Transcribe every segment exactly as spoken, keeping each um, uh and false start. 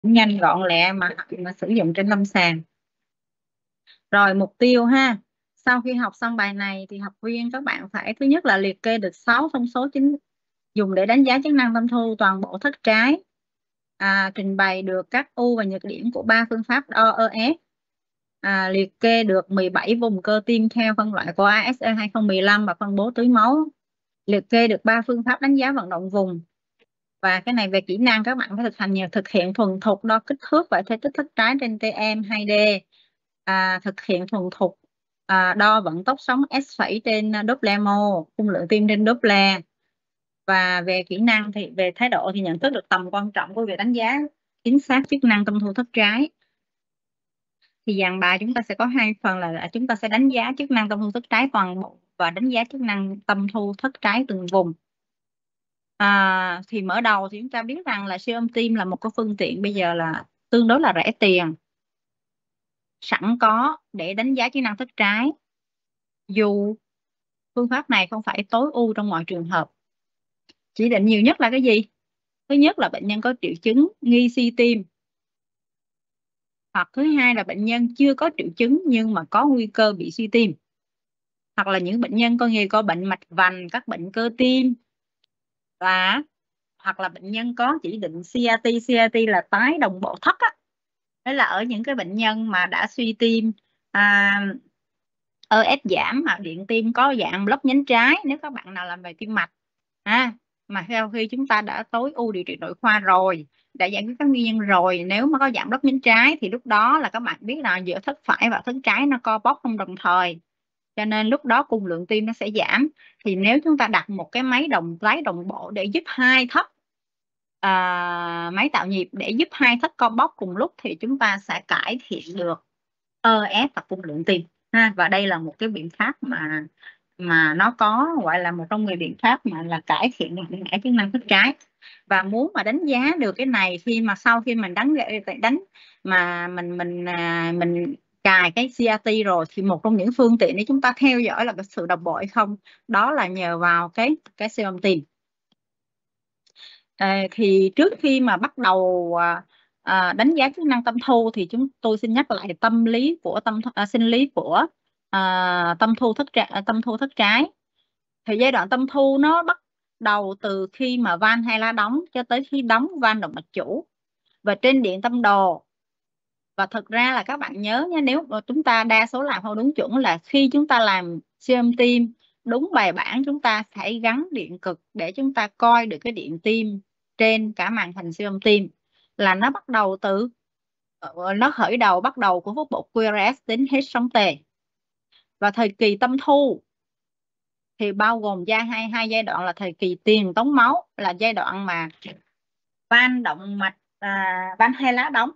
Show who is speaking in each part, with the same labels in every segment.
Speaker 1: nhanh gọn lẹ mà, mà sử dụng trên lâm sàng. Rồi mục tiêu ha. Sau khi học xong bài này thì học viên các bạn phải thứ nhất là liệt kê được sáu thông số chính dùng để đánh giá chức năng tâm thu toàn bộ thất trái. À, trình bày được các ưu và nhược điểm của ba phương pháp đo e ép. À, liệt kê được mười bảy vùng cơ tim theo phân loại của a ét e hai không một lăm và phân bố tưới máu. Liệt kê được ba phương pháp đánh giá vận động vùng. Và cái này về kỹ năng các bạn phải thực hành nhiều, thực hiện thuần thục đo kích thước và thể tích thất trái trên T M hai D. À, thực hiện thuần thục à, đo vận tốc sóng S phẩy trên Doppler mô, khung lượng tim trên Doppler. Và về kỹ năng thì về thái độ thì nhận thức được tầm quan trọng của việc đánh giá chính xác chức năng tâm thu thất trái. Thì dàn bài chúng ta sẽ có hai phần là, là chúng ta sẽ đánh giá chức năng tâm thu thất trái toàn bộ và đánh giá chức năng tâm thu thất trái từng vùng. À, thì mở đầu thì chúng ta biết rằng là siêu âm tim là một cái phương tiện bây giờ là tương đối là rẻ tiền, sẵn có để đánh giá chức năng thất trái. Dù phương pháp này không phải tối ưu trong mọi trường hợp. Chỉ định nhiều nhất là cái gì? Thứ nhất là bệnh nhân có triệu chứng nghi suy tim. Hoặc thứ hai là bệnh nhân chưa có triệu chứng nhưng mà có nguy cơ bị suy tim. Hoặc là những bệnh nhân có nghi có bệnh mạch vành, các bệnh cơ tim. Và hoặc là bệnh nhân có chỉ định xê rờ tê, xê rờ tê là tái đồng bộ thất á. Đó là ở những cái bệnh nhân mà đã suy tim, à, e ép giảm mà điện tim có dạng block nhánh trái, nếu các bạn nào làm về tim mạch à, mà sau khi chúng ta đã tối ưu điều trị nội khoa rồi, đã giải quyết các nguyên nhân rồi, nếu mà có dạng block nhánh trái thì lúc đó là các bạn biết là giữa thất phải và thất trái nó co bóp không đồng thời, cho nên lúc đó cung lượng tim nó sẽ giảm. Thì nếu chúng ta đặt một cái máy đồng tái đồng bộ để giúp hai thất, à, máy tạo nhịp để giúp hai thất co bóp cùng lúc thì chúng ta sẽ cải thiện được e ép và cung lượng tim ha. Và đây là một cái biện pháp mà mà nó có gọi là một trong người biện pháp mà là cải thiện được những chức năng thất trái. Và muốn mà đánh giá được cái này khi mà sau khi mình đánh đánh mà mình mình à, mình cài cái xê rờ tê rồi thì một trong những phương tiện để chúng ta theo dõi là cái sự đồng bộ hay không, đó là nhờ vào cái cái siêu âm tim. À, thì trước khi mà bắt đầu à, à, đánh giá chức năng tâm thu thì chúng tôi xin nhắc lại tâm lý của tâm à, sinh lý của à, tâm thu thất trái, tâm thu thất trái. Thì giai đoạn tâm thu nó bắt đầu từ khi mà van hay lá đóng cho tới khi đóng van động mạch chủ và trên điện tâm đồ. Và thực ra là các bạn nhớ nha, nếu chúng ta đa số làm không đúng chuẩn là khi chúng ta làm siêu âm tim đúng bài bản, chúng ta phải gắn điện cực để chúng ta coi được cái điện tim trên cả màn hình siêu âm tim, là nó bắt đầu từ nó khởi đầu bắt đầu của phút bộ quy rờ ét đến hết sóng tề. Và thời kỳ tâm thu thì bao gồm giai hai hai giai đoạn là thời kỳ tiền tống máu, là giai đoạn mà van động mạch à, van hai lá đóng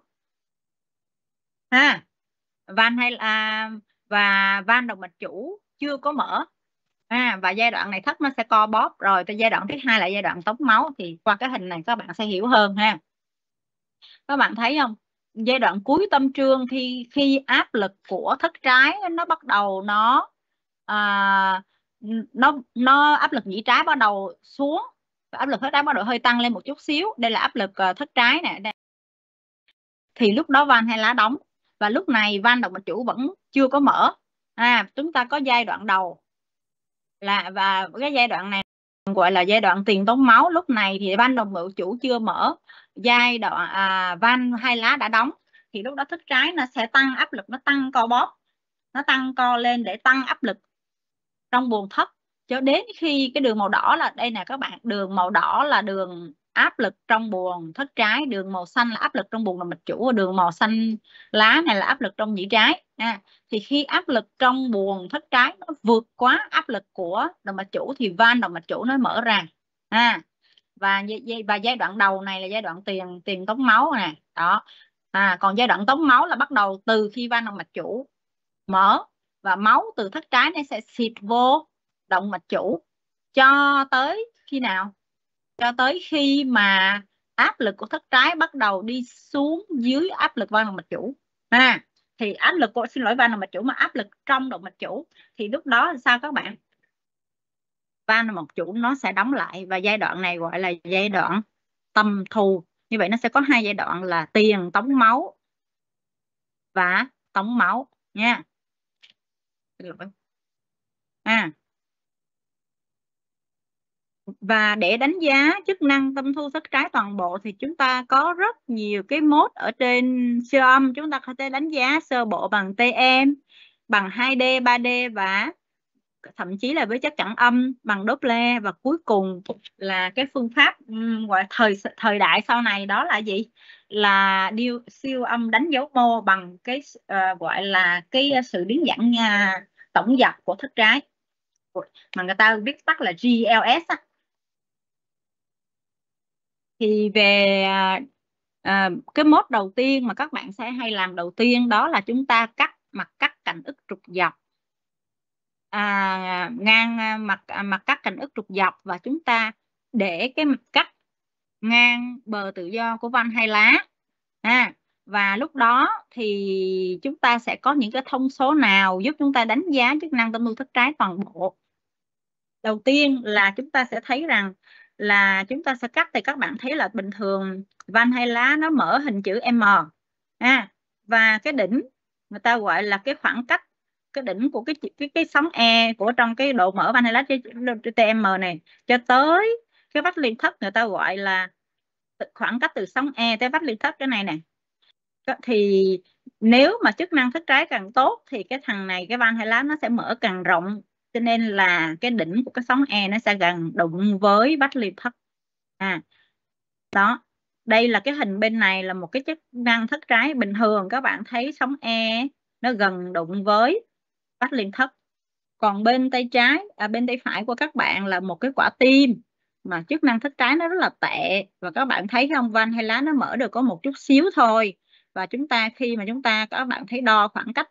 Speaker 1: ha, van hay à, và van động mạch chủ chưa có mở à, và giai đoạn này thất nó sẽ co bóp rồi. Tới giai đoạn thứ hai là giai đoạn tống máu, thì qua cái hình này các bạn sẽ hiểu hơn ha. Các bạn thấy không, giai đoạn cuối tâm trương khi khi áp lực của thất trái nó bắt đầu nó à, nó nó áp lực nhĩ trái bắt đầu xuống, áp lực thất trái bắt đầu hơi tăng lên một chút xíu, đây là áp lực uh, thất trái này. Thì lúc đó van hay lá đóng, và lúc này van động mạch chủ vẫn chưa có mở à, chúng ta có giai đoạn đầu là, và cái giai đoạn này gọi là giai đoạn tiền tống máu. Lúc này thì van động mạch chủ chưa mở, giai đoạn à, van hai lá đã đóng, thì lúc đó thất trái nó sẽ tăng áp lực, nó tăng co bóp, nó tăng co lên để tăng áp lực trong buồng thất, cho đến khi cái đường màu đỏ là đây nè các bạn, đường màu đỏ là đường áp lực trong buồng thất trái, đường màu xanh là áp lực trong buồng động mạch chủ, và đường màu xanh lá này là áp lực trong nhĩ trái à. Thì khi áp lực trong buồng thất trái nó vượt quá áp lực của động mạch chủ thì van động mạch chủ nó mở ra à. Và và giai đoạn đầu này là giai đoạn tiền tiền tống máu nè đó à. Còn giai đoạn tống máu là bắt đầu từ khi van động mạch chủ mở và máu từ thất trái nó sẽ xịt vô động mạch chủ cho tới khi nào, cho tới khi mà áp lực của thất trái bắt đầu đi xuống dưới áp lực van động mạch chủ ha. Thì áp lực của xin lỗi van động mạch chủ mà áp lực trong động mạch chủ thì lúc đó là sao các bạn, van động mạch chủ nó sẽ đóng lại, và giai đoạn này gọi là giai đoạn tâm thu. Như vậy nó sẽ có hai giai đoạn là tiền tống máu và tống máu nha. À, và để đánh giá chức năng tâm thu thất trái toàn bộ thì chúng ta có rất nhiều cái mode ở trên siêu âm. Chúng ta có thể đánh giá sơ bộ bằng tê em, bằng hai D, ba D và thậm chí là với chất chặn âm bằng Doppler, và cuối cùng là cái phương pháp um, gọi thời thời đại sau này đó là gì? Là điêu, siêu âm đánh dấu mô bằng cái uh, gọi là cái sự biến dạng uh, tổng dập của thất trái, mà người ta viết tắt là G L S á. Thì về à, à, cái mốt đầu tiên mà các bạn sẽ hay làm đầu tiên đó là chúng ta cắt mặt cắt cạnh ức trục dọc, à, ngang à, mặt à, mặt cắt cạnh ức trục dọc, và chúng ta để cái mặt cắt ngang bờ tự do của van hai lá. À, và lúc đó thì chúng ta sẽ có những cái thông số nào giúp chúng ta đánh giá chức năng tâm thu thất trái toàn bộ? Đầu tiên là chúng ta sẽ thấy rằng là chúng ta sẽ cắt, thì các bạn thấy là bình thường van hai lá nó mở hình chữ M, à, và cái đỉnh người ta gọi là cái khoảng cách, cái đỉnh của cái cái cái sóng E của trong cái độ mở van hai lá tê em này cho tới cái vách liên thất, người ta gọi là khoảng cách từ sóng E tới vách liên thất, cái này này. Thì nếu mà chức năng thất trái càng tốt thì cái thằng này, cái van hai lá nó sẽ mở càng rộng, cho nên là cái đỉnh của cái sóng E nó sẽ gần đụng với vách liên thất. À, đó, đây là cái hình bên này là một cái chức năng thất trái bình thường, các bạn thấy sóng E nó gần đụng với vách liên thất. Còn bên tay trái, à, bên tay phải của các bạn là một cái quả tim mà chức năng thất trái nó rất là tệ, và các bạn thấy không, van hai lá nó mở được có một chút xíu thôi, và chúng ta khi mà chúng ta các bạn thấy đo khoảng cách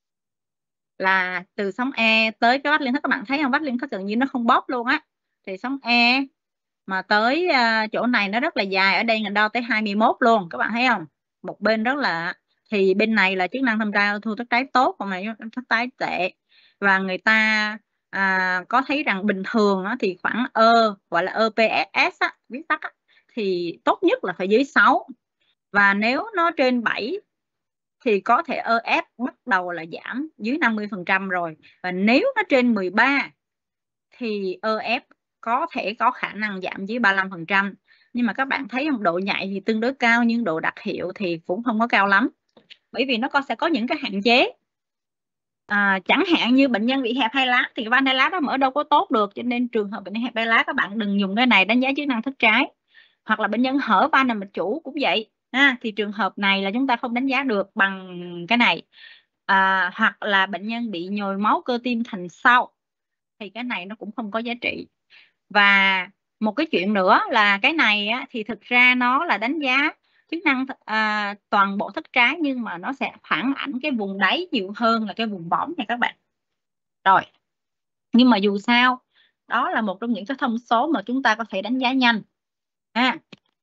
Speaker 1: là từ sóng E tới cái vách liên thất, các bạn thấy không, vách liên thất gần như nó không bóp luôn á, thì sóng E mà tới uh, chỗ này nó rất là dài, ở đây là đo tới hai mươi mốt luôn, các bạn thấy không, một bên rất là, thì bên này là chức năng thâm tra thu thất trái tốt, còn này thất trái tệ. Và người ta à, có thấy rằng bình thường á, thì khoảng E gọi là e pê ét á, viết tắt á, thì tốt nhất là phải dưới sáu, và nếu nó trên bảy thì có thể e ép bắt đầu là giảm dưới năm mươi phần trăm rồi, và nếu nó trên mười ba thì e ép có thể có khả năng giảm dưới ba mươi lăm phần trăm. Nhưng mà các bạn thấy không, độ nhạy thì tương đối cao nhưng độ đặc hiệu thì cũng không có cao lắm, bởi vì nó có sẽ có những cái hạn chế. À, chẳng hạn như bệnh nhân bị hẹp hai lá thì van hai lá đó mở đâu có tốt được, cho nên trường hợp bệnh nhân hẹp hai lá các bạn đừng dùng cái này đánh giá chức năng thất trái. Hoặc là bệnh nhân hở van động mạch chủ cũng vậy, à, thì trường hợp này là chúng ta không đánh giá được bằng cái này. À, hoặc là bệnh nhân bị nhồi máu cơ tim thành sau thì cái này nó cũng không có giá trị. Và một cái chuyện nữa là cái này á, thì thực ra nó là đánh giá chức năng à, toàn bộ thất trái, nhưng mà nó sẽ phản ảnh cái vùng đáy nhiều hơn là cái vùng võng nha các bạn. Rồi, nhưng mà dù sao đó là một trong những cái thông số mà chúng ta có thể đánh giá nhanh. À,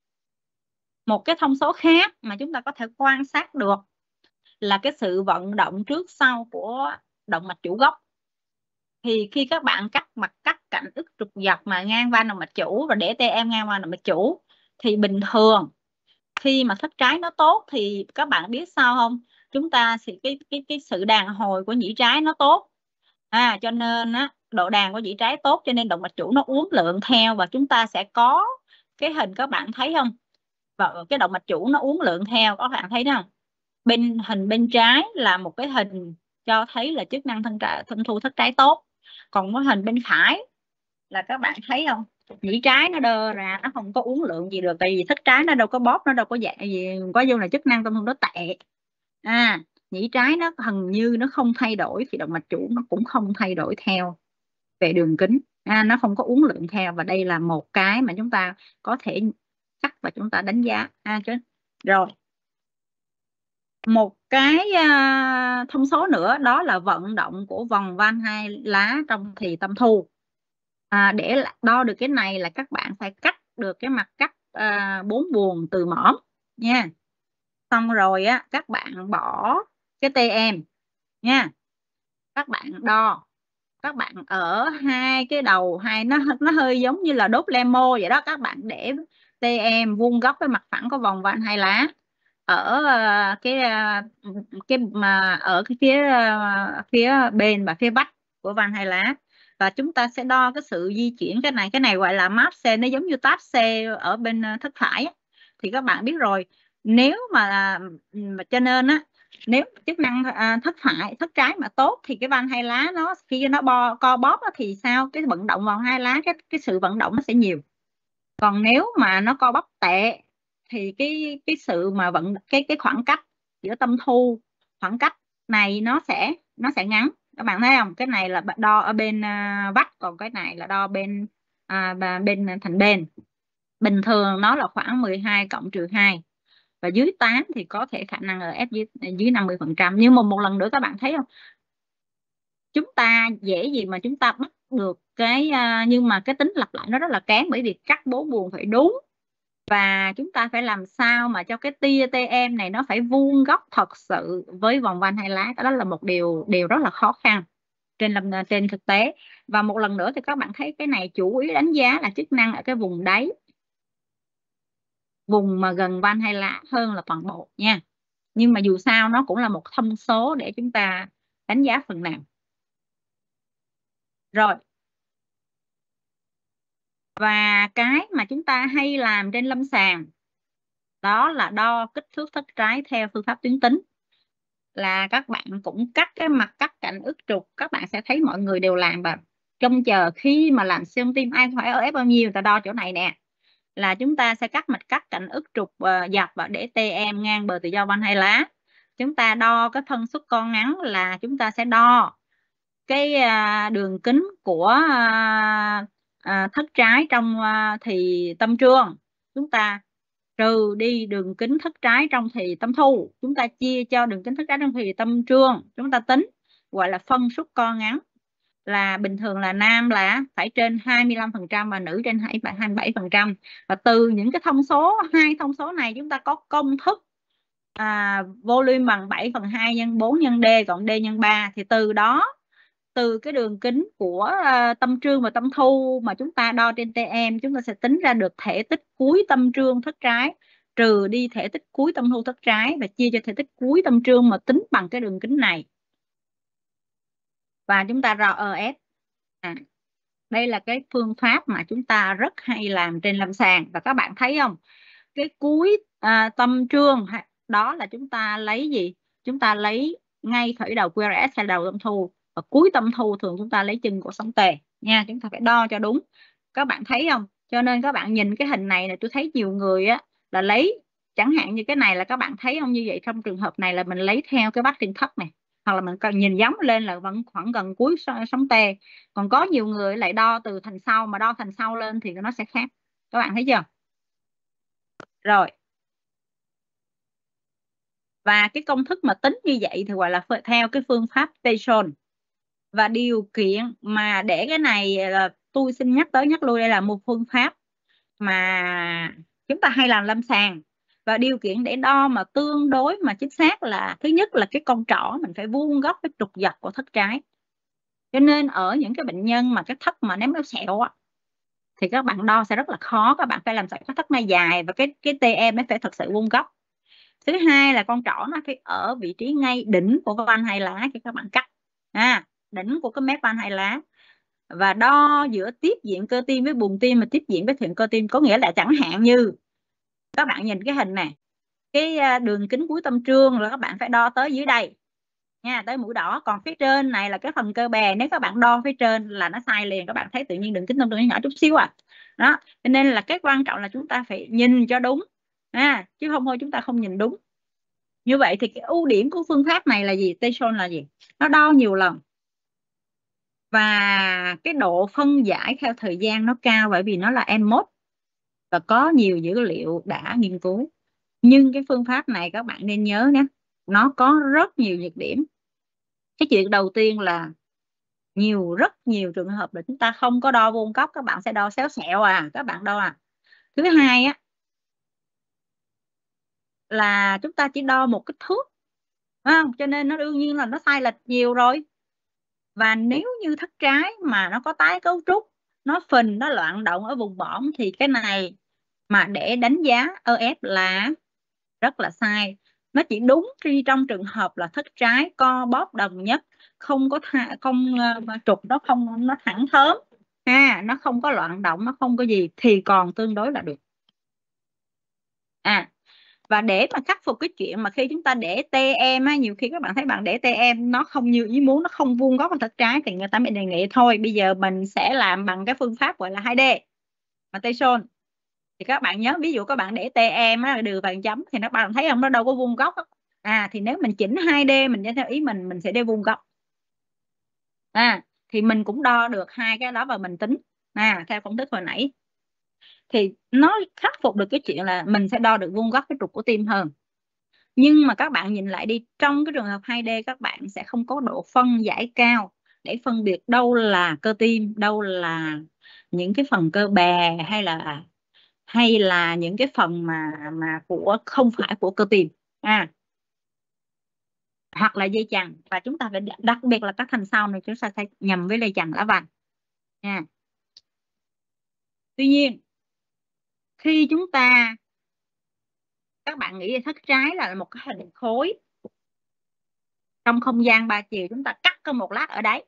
Speaker 1: một cái thông số khác mà chúng ta có thể quan sát được là cái sự vận động trước sau của động mạch chủ gốc. Thì khi các bạn cắt mặt cắt cạnh ức trục dọc mà ngang van động mạch chủ và để tê em ngang van động mạch chủ, thì bình thường khi mà thất trái nó tốt thì các bạn biết sao không, chúng ta thì cái cái cái sự đàn hồi của nhĩ trái nó tốt, à, cho nên á, độ đàn của nhĩ trái tốt cho nên động mạch chủ nó uốn lượn theo, và chúng ta sẽ có cái hình các bạn thấy không, và cái động mạch chủ nó uốn lượn theo, các bạn thấy đó không, bên hình bên trái là một cái hình cho thấy là chức năng thân tra, thân thu thất trái tốt, còn cái hình bên phải là các bạn thấy không, nhĩ trái nó đơ ra, nó không có uốn lượn gì được, tại vì thất trái nó đâu có bóp, nó đâu có dạng gì, có vô là chức năng tâm thu nó tệ. À, nhĩ trái nó gần như nó không thay đổi thì động mạch chủ nó cũng không thay đổi theo về đường kính, à, nó không có uốn lượn theo, và đây là một cái mà chúng ta có thể cắt và chúng ta đánh giá. À, chứ rồi một cái à, thông số nữa đó là vận động của vòng van hai lá trong thì tâm thu. À, để đo được cái này là các bạn phải cắt được cái mặt cắt à, bốn buồng từ mõm nha, xong rồi á các bạn bỏ cái tê em nha, các bạn đo, các bạn ở hai cái đầu hai, nó nó hơi giống như là đốt lemo vậy đó, các bạn để tê em vuông góc với mặt phẳng của vòng van hai lá ở ờ, cái ờ, cái mà ở cái phía ờ, phía bên và phía vách của van hai lá, và chúng ta sẽ đo cái sự di chuyển. Cái này cái này gọi là máp xe, nó giống như táp xe ở bên ờ, thất phải á. Thì các bạn biết rồi, nếu mà, mà cho nên á, nếu chức năng à, thất phải thất trái mà tốt thì cái van hai lá nó khi nó bo co bóp á, thì sao cái vận động vào hai lá, cái cái sự vận động nó sẽ nhiều. Còn nếu mà nó co bóp tệ thì cái cái sự mà vận cái cái khoảng cách giữa tâm thu, khoảng cách này nó sẽ nó sẽ ngắn. Các bạn thấy không, cái này là đo ở bên à, vách, còn cái này là đo bên à, bên thành bên. Bình thường nó là khoảng mười hai cộng trừ hai, và dưới tám thì có thể khả năng ở ép dưới dưới năm mươi phần trăm. Nhưng mà một lần nữa các bạn thấy không, chúng ta dễ gì mà chúng ta bắt được cái uh, nhưng mà cái tính lặp lại nó rất là kém, bởi vì cắt bố buồng phải đúng, và chúng ta phải làm sao mà cho cái tia tê em này nó phải vuông góc thật sự với vòng van hai lá. Đó là một điều điều rất là khó khăn trên làm trên thực tế. Và một lần nữa thì các bạn thấy cái này chủ yếu đánh giá là chức năng ở cái vùng đáy, vùng mà gần van hai lá hơn là toàn bộ nha. Nhưng mà dù sao nó cũng là một thông số để chúng ta đánh giá phần nào. Rồi, và cái mà chúng ta hay làm trên lâm sàng đó là đo kích thước thất trái theo phương pháp tuyến tính. Là các bạn cũng cắt cái mặt cắt cạnh ức trục, các bạn sẽ thấy mọi người đều làm, và trông chờ khi mà làm siêu âm tim ai hỏi ở ép bao nhiêu, ta đo chỗ này nè, là chúng ta sẽ cắt mạch cắt cạnh ức trục uh, dọc và để tê em ngang bờ tự do van hai lá. Chúng ta đo cái thân suất con ngắn là chúng ta sẽ đo cái uh, đường kính của uh, uh, thất trái trong uh, thì tâm trương, chúng ta trừ đi đường kính thất trái trong thì tâm thu, chúng ta chia cho đường kính thất trái trong thì tâm trương, chúng ta tính, gọi là phân suất co ngắn. Là bình thường là nam là phải trên hai mươi lăm phần trăm và nữ trên hai mươi bảy phần trăm. Và từ những cái thông số, hai thông số này chúng ta có công thức à, volume bằng bảy phần hai nhân bốn nhân D cộng D nhân ba. Thì từ đó, từ cái đường kính của uh, tâm trương và tâm thu mà chúng ta đo trên tê em, chúng ta sẽ tính ra được thể tích cuối tâm trương thất trái, trừ đi thể tích cuối tâm thu thất trái, và chia cho thể tích cuối tâm trương mà tính bằng cái đường kính này, và chúng ta ra e ét. à, đây là cái phương pháp mà chúng ta rất hay làm trên lâm sàng. Và các bạn thấy không, cái cuối à, tâm trương đó là chúng ta lấy gì, chúng ta lấy ngay khởi đầu quy rờ ét hay đầu tâm thu, và cuối tâm thu thường chúng ta lấy chân của sống tề nha. Chúng ta phải đo cho đúng, các bạn thấy không. Cho nên các bạn nhìn cái hình này là tôi thấy nhiều người á là lấy, chẳng hạn như cái này là các bạn thấy không, như vậy trong trường hợp này là mình lấy theo cái vách trên thấp này, hoặc là mình cần nhìn giống lên là vẫn khoảng gần cuối sống tê. Còn có nhiều người lại đo từ thành sau, mà đo thành sau lên thì nó sẽ khác, các bạn thấy chưa. Rồi, và cái công thức mà tính như vậy thì gọi là theo cái phương pháp Station. Và điều kiện mà để cái này là tôi xin nhắc tới nhắc lui, đây là một phương pháp mà chúng ta hay làm lâm sàng. Và điều kiện để đo mà tương đối mà chính xác là, thứ nhất là cái con trỏ mình phải vuông góc cái trục dọc của thất trái. Cho nên ở những cái bệnh nhân mà cái thất mà ném béo sẹo á, thì các bạn đo sẽ rất là khó. Các bạn phải làm sao cái thất này dài, và cái cái tê em nó phải thật sự vuông góc. Thứ hai là con trỏ nó phải ở vị trí ngay đỉnh của van hai lá khi các bạn cắt, à, đỉnh của cái mép van hai lá. Và đo giữa tiếp diện cơ tim với buồng tim, mà tiếp diện với thượng cơ tim, có nghĩa là chẳng hạn như các bạn nhìn cái hình này, cái đường kính cuối tâm trương là các bạn phải đo tới dưới đây nha, tới mũi đỏ. Còn phía trên này là cái phần cơ bè, nếu các bạn đo phía trên là nó sai liền. Các bạn thấy tự nhiên đường kính tâm trương nhỏ chút xíu à. Đó, cho nên là cái quan trọng là chúng ta phải nhìn cho đúng, à, chứ không thôi chúng ta không nhìn đúng. Như vậy thì cái ưu điểm của phương pháp này là gì? Station là gì? Nó đo nhiều lần, và cái độ phân giải theo thời gian nó cao, bởi vì nó là em một và có nhiều dữ liệu đã nghiên cứu. Nhưng cái phương pháp này các bạn nên nhớ nhé, nó có rất nhiều nhược điểm. Cái chuyện đầu tiên là nhiều rất nhiều trường hợp là chúng ta không có đo vuông góc, các bạn sẽ đo xéo xẹo à, các bạn đo à. Thứ hai á là chúng ta chỉ đo một kích thước, không? Cho nên nó đương nhiên là nó sai lệch nhiều rồi. Và nếu như thất trái mà nó có tái cấu trúc, nó phình, nó loạn động ở vùng bõm, thì cái này mà để đánh giá ơ ép là rất là sai. Nó chỉ đúng khi trong trường hợp là thất trái co bóp đồng nhất, không có tha, không uh, trục nó không nó thẳng thớm ha, nó không có loạn động, nó không có gì thì còn tương đối là được. À, và để mà khắc phục cái chuyện mà khi chúng ta để tê em á, nhiều khi các bạn thấy bạn để tê em nó không như ý muốn, nó không vuông góc và thất trái, thì người ta mới đề nghị thôi bây giờ mình sẽ làm bằng cái phương pháp gọi là hai đê rotation. Thì các bạn nhớ, ví dụ các bạn để tê em á, đường vàng chấm thì các bạn thấy không, nó đâu có vuông góc đó. À thì nếu mình chỉnh hai đê mình theo ý mình mình sẽ để vuông góc. À thì mình cũng đo được hai cái đó và mình tính à theo công thức hồi nãy, thì nó khắc phục được cái chuyện là mình sẽ đo được vuông góc cái trục của tim hơn. Nhưng mà các bạn nhìn lại đi, trong cái trường hợp hai đê các bạn sẽ không có độ phân giải cao để phân biệt đâu là cơ tim, đâu là những cái phần cơ bè, hay là hay là những cái phần mà mà của không phải của cơ tim, à hoặc là dây chằng. Và chúng ta phải đặc biệt là các thành sau này chúng ta sẽ nhầm với dây chằng lá vàng nha. Tuy nhiên khi chúng ta, các bạn nghĩ thất trái là một cái hình khối trong không gian ba chiều, chúng ta cắt có một lát ở đấy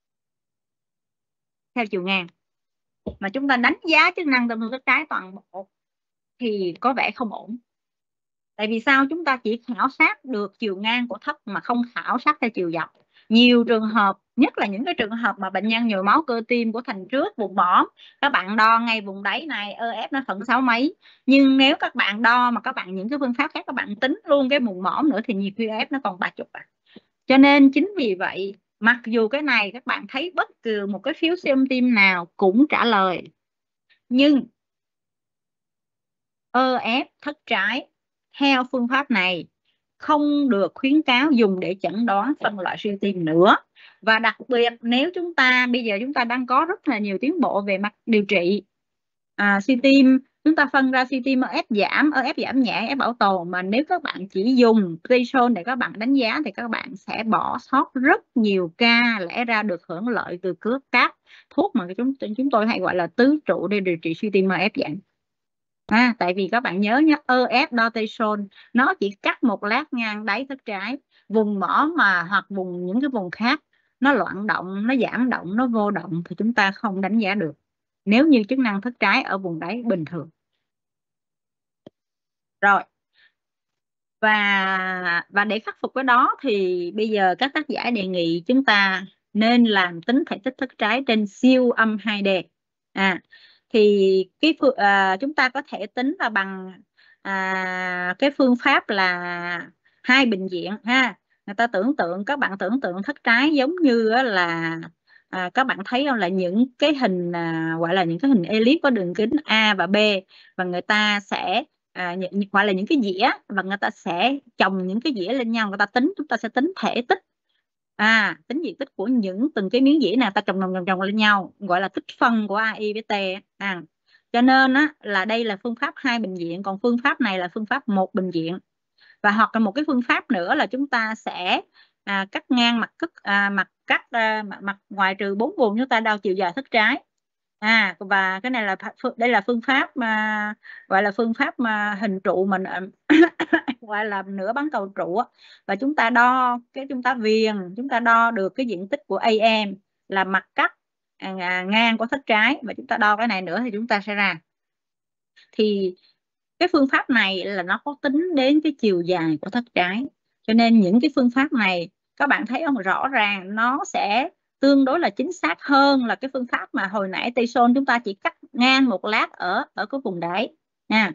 Speaker 1: theo chiều ngang, mà chúng ta đánh giá chức năng tâm thất trái toàn bộ thì có vẻ không ổn. Tại vì sao? Chúng ta chỉ khảo sát được chiều ngang của thất mà không khảo sát theo chiều dọc. Nhiều trường hợp, nhất là những cái trường hợp mà bệnh nhân nhồi máu cơ tim của thành trước vùng mỏm, các bạn đo ngay vùng đáy này ơ ép nó phận sáu mấy, nhưng nếu các bạn đo mà các bạn những cái phương pháp khác các bạn tính luôn cái vùng mỏm nữa thì nhiều khi ơ ép nó còn ba mươi à. Cho nên chính vì vậy, mặc dù cái này các bạn thấy bất cứ một cái phiếu siêu âm tim nào cũng trả lời, nhưng ơ ép thất trái theo phương pháp này không được khuyến cáo dùng để chẩn đoán phân loại suy tim nữa. Và đặc biệt nếu chúng ta bây giờ chúng ta đang có rất là nhiều tiến bộ về mặt điều trị à, suy tim, chúng ta phân ra suy tim ơ ép giảm, ơ ép giảm nhẹ, ơ ép bảo tồn, mà nếu các bạn chỉ dùng cortisone để các bạn đánh giá thì các bạn sẽ bỏ sót rất nhiều ca lẽ ra được hưởng lợi từ cước các thuốc mà chúng chúng tôi hay gọi là tứ trụ để điều trị suy tim ơ ép giảm. À, tại vì các bạn nhớ nhé, ơ ép cortisone nó chỉ cắt một lát ngang đáy thất trái, vùng mỏ mà hoặc vùng những cái vùng khác nó loạn động, nó giảm động, nó vô động thì chúng ta không đánh giá được nếu như chức năng thất trái ở vùng đáy bình thường. Rồi, và và để khắc phục cái đó thì bây giờ các tác giả đề nghị chúng ta nên làm tính thể tích thất trái trên siêu âm hai đê. À thì cái à, chúng ta có thể tính là bằng à, cái phương pháp là hai bình diện ha. Người ta tưởng tượng, các bạn tưởng tượng thất trái giống như là à, các bạn thấy không, là những cái hình à, gọi là những cái hình elip có đường kính A và B, và người ta sẽ à, những, gọi là những cái dĩa, và người ta sẽ chồng những cái dĩa lên nhau, người ta tính, chúng ta sẽ tính thể tích, à tính diện tích của những từng cái miếng dĩa này ta chồng chồng chồng lên nhau, gọi là tích phân của a i với T. À cho nên á là đây là phương pháp hai bình diện, còn phương pháp này là phương pháp một bình diện. Và hoặc là một cái phương pháp nữa là chúng ta sẽ à, cắt ngang mặt cắt à, mặt cắt à, mặt, mặt ngoài trừ bốn vùng, chúng ta đo chiều dài thất trái. À và cái này là đây là phương pháp mà gọi là phương pháp mà hình trụ mình gọi là nửa bán cầu trụ, và chúng ta đo cái chúng ta viền, chúng ta đo được cái diện tích của a em là mặt cắt à, ngang của thất trái, và chúng ta đo cái này nữa thì chúng ta sẽ ra. Thì cái phương pháp này là nó có tính đến cái chiều dài của thất trái, cho nên những cái phương pháp này các bạn thấy không, rõ ràng nó sẽ tương đối là chính xác hơn là cái phương pháp mà hồi nãy Tây Sơn chúng ta chỉ cắt ngang một lát ở ở cái vùng đáy nha.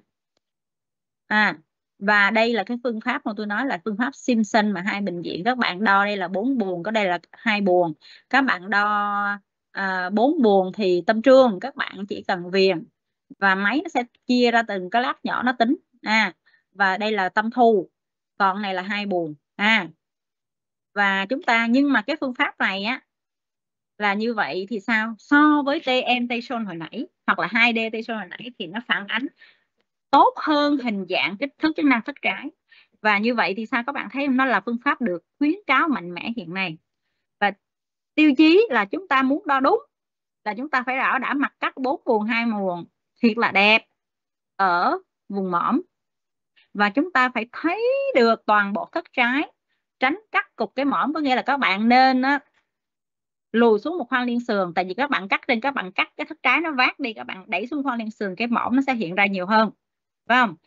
Speaker 1: À và đây là cái phương pháp mà tôi nói là phương pháp Simpson mà hai bình diện, các bạn đo đây là bốn buồng, có đây là hai buồng, các bạn đo à, bốn buồng thì tâm trương các bạn chỉ cần viền và máy nó sẽ chia ra từng cái lát nhỏ nó tính. À và đây là tâm thu, còn này là hai buồng. À và chúng ta, nhưng mà cái phương pháp này á là như vậy thì sao, so với tê em Tayson hồi nãy hoặc là hai đê Tayson hồi nãy thì nó phản ánh tốt hơn hình dạng kích thước chức năng thất trái. Và như vậy thì sao, các bạn thấy không, nó là phương pháp được khuyến cáo mạnh mẽ hiện nay. Và tiêu chí là chúng ta muốn đo đúng là chúng ta phải bảo đảm mặt cắt bốn buồng hai buồng thiệt là đẹp, ở vùng mõm, và chúng ta phải thấy được toàn bộ thất trái, tránh cắt cục cái mõm. Có nghĩa là các bạn nên á, lùi xuống một khoang liên sườn, tại vì các bạn cắt trên các bạn cắt cái thất trái nó vát đi, các bạn đẩy xuống khoang liên sườn, cái mõm nó sẽ hiện ra nhiều hơn, phải không?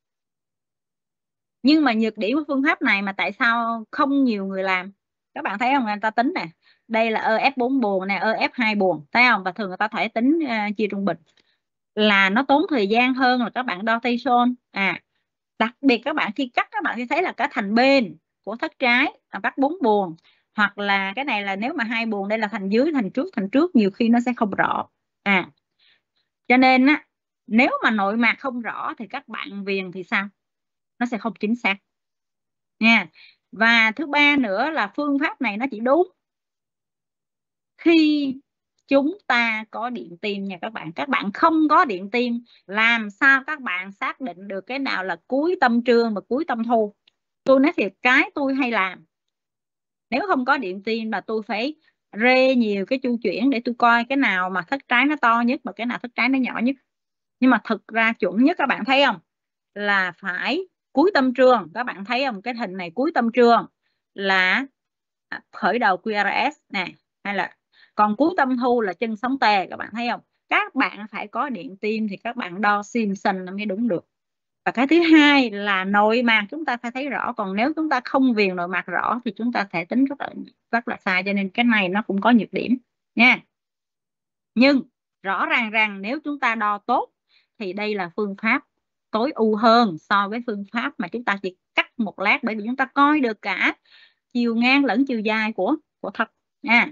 Speaker 1: Nhưng mà nhược điểm của phương pháp này mà tại sao không nhiều người làm? Các bạn thấy không, người ta tính nè, đây là ơ ép bốn buồng nè, ơ ép hai buồng, thấy không? Và thường người ta phải tính uh, chia trung bình, là nó tốn thời gian hơn là các bạn đo tay son. À, đặc biệt các bạn khi cắt, các bạn sẽ thấy là cả thành bên của thất trái là cắt bốn buồng, hoặc là cái này là nếu mà hai buồng, đây là thành dưới, thành trước, thành trước, nhiều khi nó sẽ không rõ. À, cho nên á, nếu mà nội mạc không rõ thì các bạn viền thì sao? Nó sẽ không chính xác nha. Và thứ ba nữa là phương pháp này nó chỉ đúng khi chúng ta có điện tim nha các bạn. Các bạn không có điện tim, làm sao các bạn xác định được cái nào là cuối tâm trương và cuối tâm thu? Tôi nói thiệt, cái tôi hay làm, nếu không có điện tim là tôi phải rê nhiều cái chu chuyển để tôi coi cái nào mà thất trái nó to nhất và cái nào thất trái nó nhỏ nhất. Nhưng mà thực ra chuẩn nhất, các bạn thấy không, là phải cuối tâm trương. Các bạn thấy không, cái hình này cuối tâm trương là khởi đầu quy rờ ét nè, hay là còn cuối tâm thu là chân sống tê. Các bạn thấy không, các bạn phải có điện tim thì các bạn đo Simpson mới đúng được. Và cái thứ hai là nội mạc chúng ta phải thấy rõ, còn nếu chúng ta không viền nội mạc rõ thì chúng ta sẽ tính rất là rất là sai. Cho nên cái này nó cũng có nhược điểm nha. Nhưng rõ ràng rằng nếu chúng ta đo tốt thì đây là phương pháp tối ưu hơn so với phương pháp mà chúng ta chỉ cắt một lát, bởi vì chúng ta coi được cả chiều ngang lẫn chiều dài của của thất nha.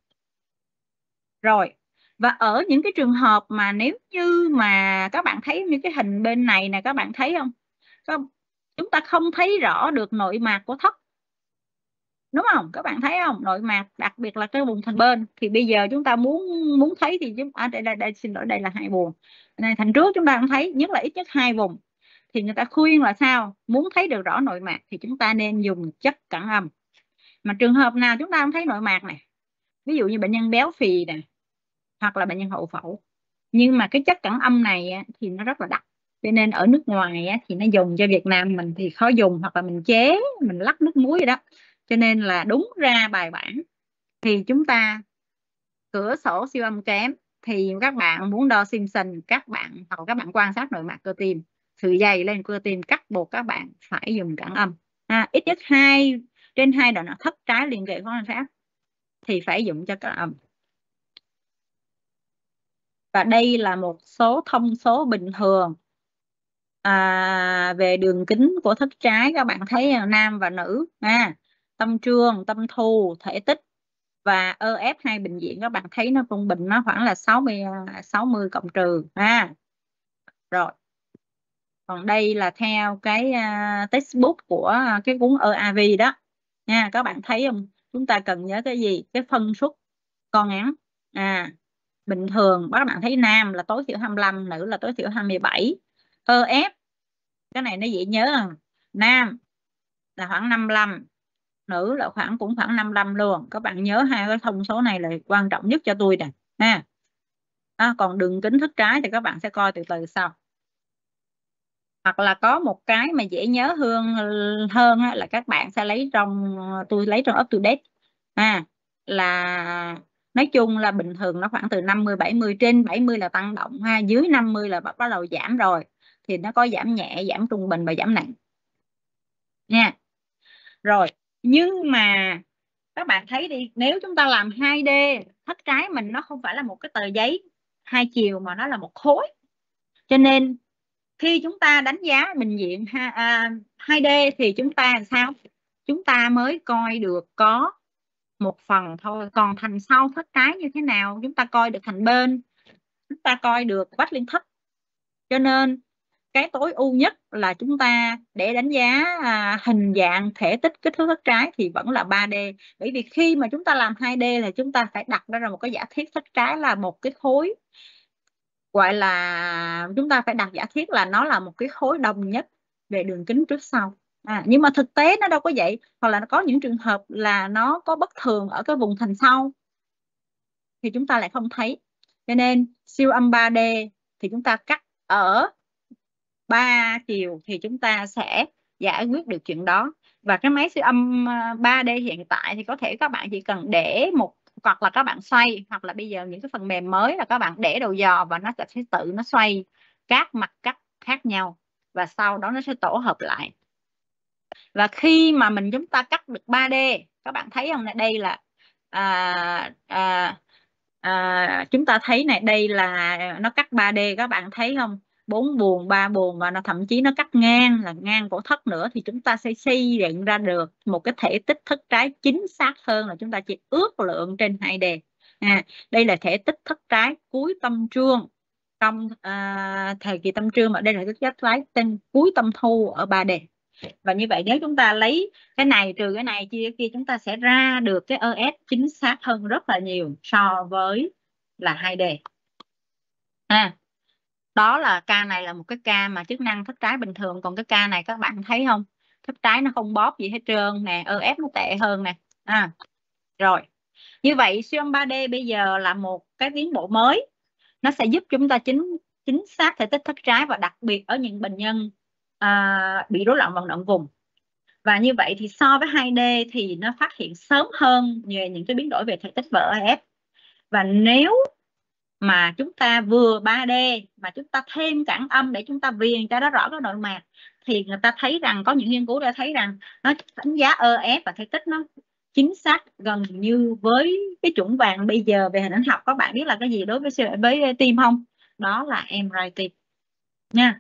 Speaker 1: Rồi, và ở những cái trường hợp mà nếu như mà các bạn thấy như cái hình bên này nè, các bạn thấy không, không chúng ta không thấy rõ được nội mạc của thất, đúng không? Các bạn thấy không, nội mạc đặc biệt là cái vùng thành bên, thì bây giờ chúng ta muốn muốn thấy thì chúng à, đây, đây, đây xin lỗi, đây là hai vùng này, thành trước chúng ta cũng thấy nhất là ít nhất hai vùng, thì người ta khuyên là sao, muốn thấy được rõ nội mạc thì chúng ta nên dùng chất cản âm. Mà trường hợp nào chúng ta không thấy nội mạc này, ví dụ như bệnh nhân béo phì nè, hoặc là bệnh nhân hậu phẫu, nhưng mà cái chất cản âm này thì nó rất là đắt, cho nên ở nước ngoài thì nó dùng, cho Việt Nam mình thì khó dùng, hoặc là mình chế, mình lắc nước muối vậy đó. Cho nên là đúng ra bài bản thì chúng ta cửa sổ siêu âm kém thì các bạn muốn đo Simpson, các bạn hoặc các bạn quan sát nội mạc cơ tim, sự dày lên cơ tim, cắt buộc các bạn phải dùng cản âm. À, ít nhất hai trên hai đoạn thất trái liền kề quan sát thì phải dùng cho cản âm. Và đây là một số thông số bình thường à, về đường kính của thất trái. Các bạn thấy nam và nữ, à, tâm trương, tâm thu, thể tích và ơ ép hai bệnh viện, các bạn thấy nó trung bình nó khoảng là sáu mươi sáu mươi cộng trừ ha. Rồi, còn đây là theo cái uh, textbook của cái cuốn ơ a vê đó nha. Các bạn thấy không, chúng ta cần nhớ cái gì, cái phân suất con ngắn. À, bình thường các bạn thấy nam là tối thiểu hai mươi lăm, nữ là tối thiểu hai mươi bảy. ơ ép cái này nó dễ nhớ à. Nam là khoảng năm mươi lăm, nữ là khoảng cũng khoảng năm mươi lăm luôn. Các bạn nhớ hai cái thông số này là quan trọng nhất cho tôi nè ha. À, còn đường kính thất trái thì các bạn sẽ coi từ từ sau. Hoặc là có một cái mà dễ nhớ hơn hơn là các bạn sẽ lấy trong, tôi lấy trong up to date à, là nói chung là bình thường nó khoảng từ năm mươi bảy mươi, trên bảy mươi là tăng động ha, dưới năm mươi là bắt đầu giảm rồi, thì nó có giảm nhẹ, giảm trung bình và giảm nặng nha. Rồi, nhưng mà các bạn thấy đi, nếu chúng ta làm hai D, thất trái mình nó không phải là một cái tờ giấy hai chiều mà nó là một khối, cho nên khi chúng ta đánh giá bệnh viện ha, à, hai D thì chúng ta làm sao, chúng ta mới coi được có một phần thôi, còn thành sau thất trái như thế nào chúng ta coi được thành bên, chúng ta coi được vách liên thất. Cho nên cái tối ưu nhất là chúng ta để đánh giá à, hình dạng, thể tích, kích thước thất trái thì vẫn là ba D. Bởi vì khi mà chúng ta làm hai D là chúng ta phải đặt ra một cái giả thiết thất trái là một cái khối, gọi là chúng ta phải đặt giả thiết là nó là một cái khối đồng nhất về đường kính trước sau. À, nhưng mà thực tế nó đâu có vậy, hoặc là nó có những trường hợp là nó có bất thường ở cái vùng thành sau thì chúng ta lại không thấy. Cho nên siêu âm ba D thì chúng ta cắt ở ba chiều thì chúng ta sẽ giải quyết được chuyện đó. Và cái máy siêu âm ba D hiện tại thì có thể các bạn chỉ cần để một, hoặc là các bạn xoay, hoặc là bây giờ những cái phần mềm mới là các bạn để đầu dò và nó sẽ tự nó xoay các mặt cắt khác nhau, và sau đó nó sẽ tổ hợp lại. Và khi mà mình chúng ta cắt được ba D, các bạn thấy không, đây là à, à, à, chúng ta thấy này, đây là nó cắt ba D, các bạn thấy không, bốn buồng, ba buồng, và nó thậm chí nó cắt ngang là ngang cổ thất nữa, thì chúng ta sẽ xây dựng ra được một cái thể tích thất trái chính xác hơn là chúng ta chỉ ước lượng trên hai D. À, đây là thể tích thất trái cuối tâm trương trong à, thời kỳ tâm trương, ở đây là thể tích thất trái trên cuối tâm thu ở ba D. Và như vậy nếu chúng ta lấy cái này trừ cái này chia cái kia, chúng ta sẽ ra được cái e ép chính xác hơn rất là nhiều so với là hai D. À, đó là ca này là một cái ca mà chức năng thất trái bình thường. Còn cái ca này các bạn thấy không, thất trái nó không bóp gì hết trơn nè, e ép nó tệ hơn nè. À, rồi như vậy siêu âm ba D bây giờ là một cái tiến bộ mới, nó sẽ giúp chúng ta chính chính xác thể tích thất trái, và đặc biệt ở những bệnh nhân à, bị rối loạn vận động vùng. Và như vậy thì so với hai D thì nó phát hiện sớm hơn về những cái biến đổi về thể tích và e ép. Và nếu mà chúng ta vừa ba D mà chúng ta thêm cản âm để chúng ta viền cho nó rõ cái nội mạc, thì người ta thấy rằng, có những nghiên cứu đã thấy rằng nó đánh giá e ép và thể tích nó chính xác gần như với cái chuẩn vàng bây giờ về hình ảnh học. Các bạn biết là cái gì đối với với tim không? Đó là em rờ i tê nha.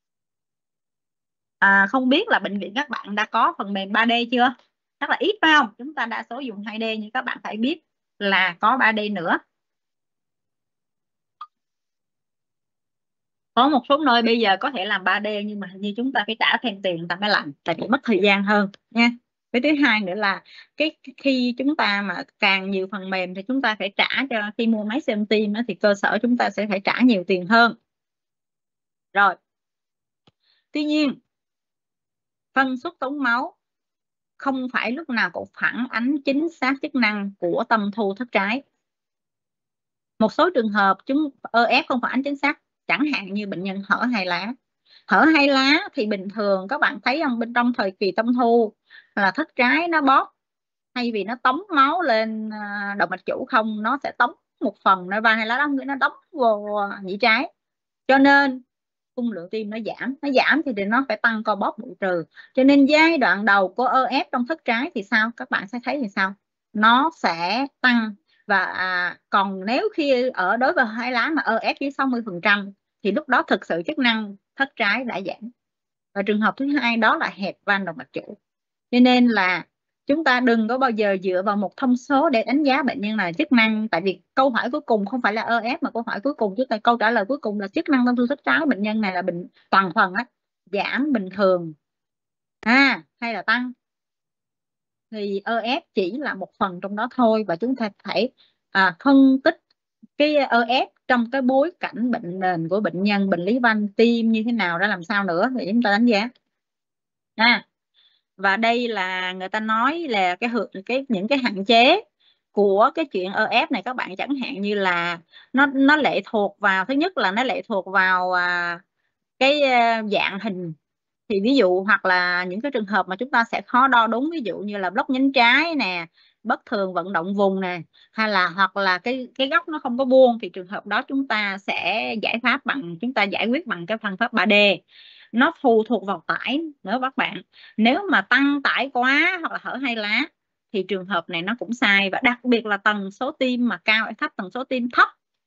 Speaker 1: À, không biết là bệnh viện các bạn đã có phần mềm ba D chưa? Chắc là ít phải không? Chúng ta đa số dùng hai D, nhưng các bạn phải biết là có ba D nữa. Có một số nơi bây giờ có thể làm ba D, nhưng mà hình như chúng ta phải trả thêm tiền ta mới làm, tại vì mất thời gian hơn nha. Với thứ hai nữa là cái khi chúng ta mà càng nhiều phần mềm thì chúng ta phải trả cho, khi mua máy siêu âm tim thì cơ sở chúng ta sẽ phải trả nhiều tiền hơn. Rồi, tuy nhiên phân xuất tống máu không phải lúc nào cũng phản ánh chính xác chức năng của tâm thu thất trái. Một số trường hợp chúng e ép không phản ánh chính xác, chẳng hạn như bệnh nhân hở hai lá. Hở hai lá thì bình thường các bạn thấy không, bên trong thời kỳ tâm thu là thất trái nó bóp, thay vì nó tống máu lên động mạch chủ không, nó sẽ tống một phần nơi van hai lá đó, nó đóng vô nhĩ trái, cho nên cung lượng tim nó giảm. Nó giảm thì, thì nó phải tăng co bóp bù trừ, cho nên giai đoạn đầu của e ép trong thất trái thì sao, các bạn sẽ thấy thì sao, nó sẽ tăng. Và à, còn nếu khi ở đối với hai lá mà e ép dưới sáu mươi phần trăm thì lúc đó thực sự chức năng thất trái đã giảm. Và trường hợp thứ hai đó là hẹp van động mạch chủ. Cho nên là chúng ta đừng có bao giờ dựa vào một thông số để đánh giá bệnh nhân là chức năng, tại vì câu hỏi cuối cùng không phải là e ép, mà câu hỏi cuối cùng, chúng ta câu trả lời cuối cùng là chức năng tâm thu thất trái bệnh nhân này là bệnh toàn phần á, giảm, bình thường à hay là tăng. Thì e ép chỉ là một phần trong đó thôi, và chúng ta phải à, phân tích cái e ép trong cái bối cảnh bệnh nền của bệnh nhân, bệnh lý van tim như thế nào, ra làm sao nữa để chúng ta đánh giá. À, và đây là người ta nói là cái cái những cái hạn chế của cái chuyện e ép này các bạn, chẳng hạn như là nó nó lệ thuộc vào, thứ nhất là nó lệ thuộc vào à, cái à, dạng hình. Thì ví dụ hoặc là những cái trường hợp mà chúng ta sẽ khó đo đúng, ví dụ như là block nhánh trái nè, bất thường vận động vùng nè, hay là hoặc là cái cái góc nó không có vuông, thì trường hợp đó chúng ta sẽ giải pháp bằng chúng ta giải quyết bằng cái phương pháp ba D. Nó phụ thuộc vào tải nữa các bạn. Nếu mà tăng tải quá hoặc là hở hai lá thì trường hợp này nó cũng sai. Và đặc biệt là tần số tim mà cao hay thấp, tần số tim thấp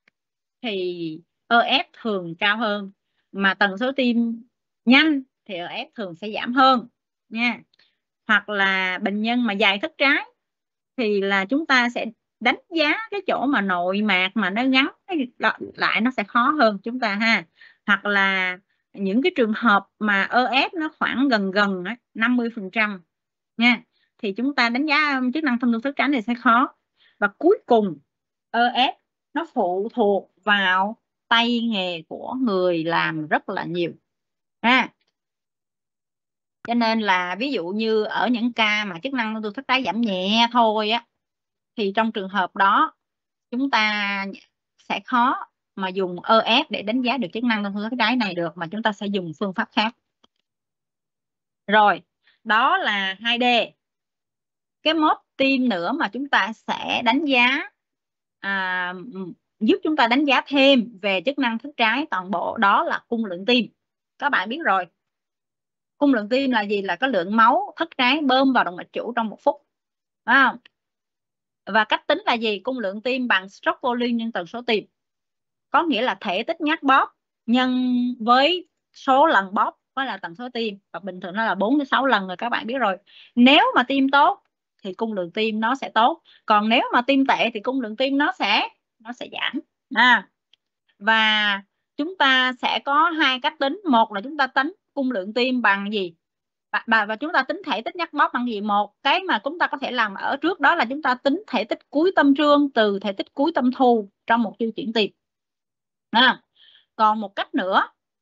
Speaker 1: thì e ép thường cao hơn, mà tần số tim nhanh thì e ép thường sẽ giảm hơn nha. Hoặc là bệnh nhân mà dài thất trái thì là chúng ta sẽ đánh giá cái chỗ mà nội mạc mà nó ngắn lại, nó sẽ khó hơn chúng ta ha. Hoặc là những cái trường hợp mà e ép nó khoảng gần gần năm mươi phần trăm nha, thì chúng ta đánh giá chức năng tâm thu thất trái thì sẽ khó. Và cuối cùng e ép nó phụ thuộc vào tay nghề của người làm rất là nhiều ha. Cho nên là ví dụ như ở những ca mà chức năng tâm thu thất trái giảm nhẹ thôi á, thì trong trường hợp đó chúng ta sẽ khó mà dùng e ép để đánh giá được chức năng thông số thất trái này được, mà chúng ta sẽ dùng phương pháp khác. Rồi, đó là hai D. Cái mốt tim nữa mà chúng ta sẽ đánh giá, à, giúp chúng ta đánh giá thêm về chức năng thất trái toàn bộ, đó là cung lượng tim. Các bạn biết rồi, cung lượng tim là gì? Là cái lượng máu thất trái bơm vào động mạch chủ trong một phút, phải không? Và cách tính là gì? Cung lượng tim bằng stroke volume nhân tần số tim, có nghĩa là thể tích nhắc bóp nhân với số lần bóp với là tần số tim, và bình thường nó là bốn đến sáu lần rồi, các bạn biết rồi. Nếu mà tim tốt thì cung lượng tim nó sẽ tốt, còn nếu mà tim tệ thì cung lượng tim nó sẽ nó sẽ giảm. À, và chúng ta sẽ có hai cách tính. Một là chúng ta tính cung lượng tim bằng gì, và, và chúng ta tính thể tích nhắc bóp bằng gì. Một cái mà chúng ta có thể làm ở trước đó là chúng ta tính thể tích cuối tâm trương từ thể tích cuối tâm thu trong một chu chuyển tim. À, còn một cách nữa,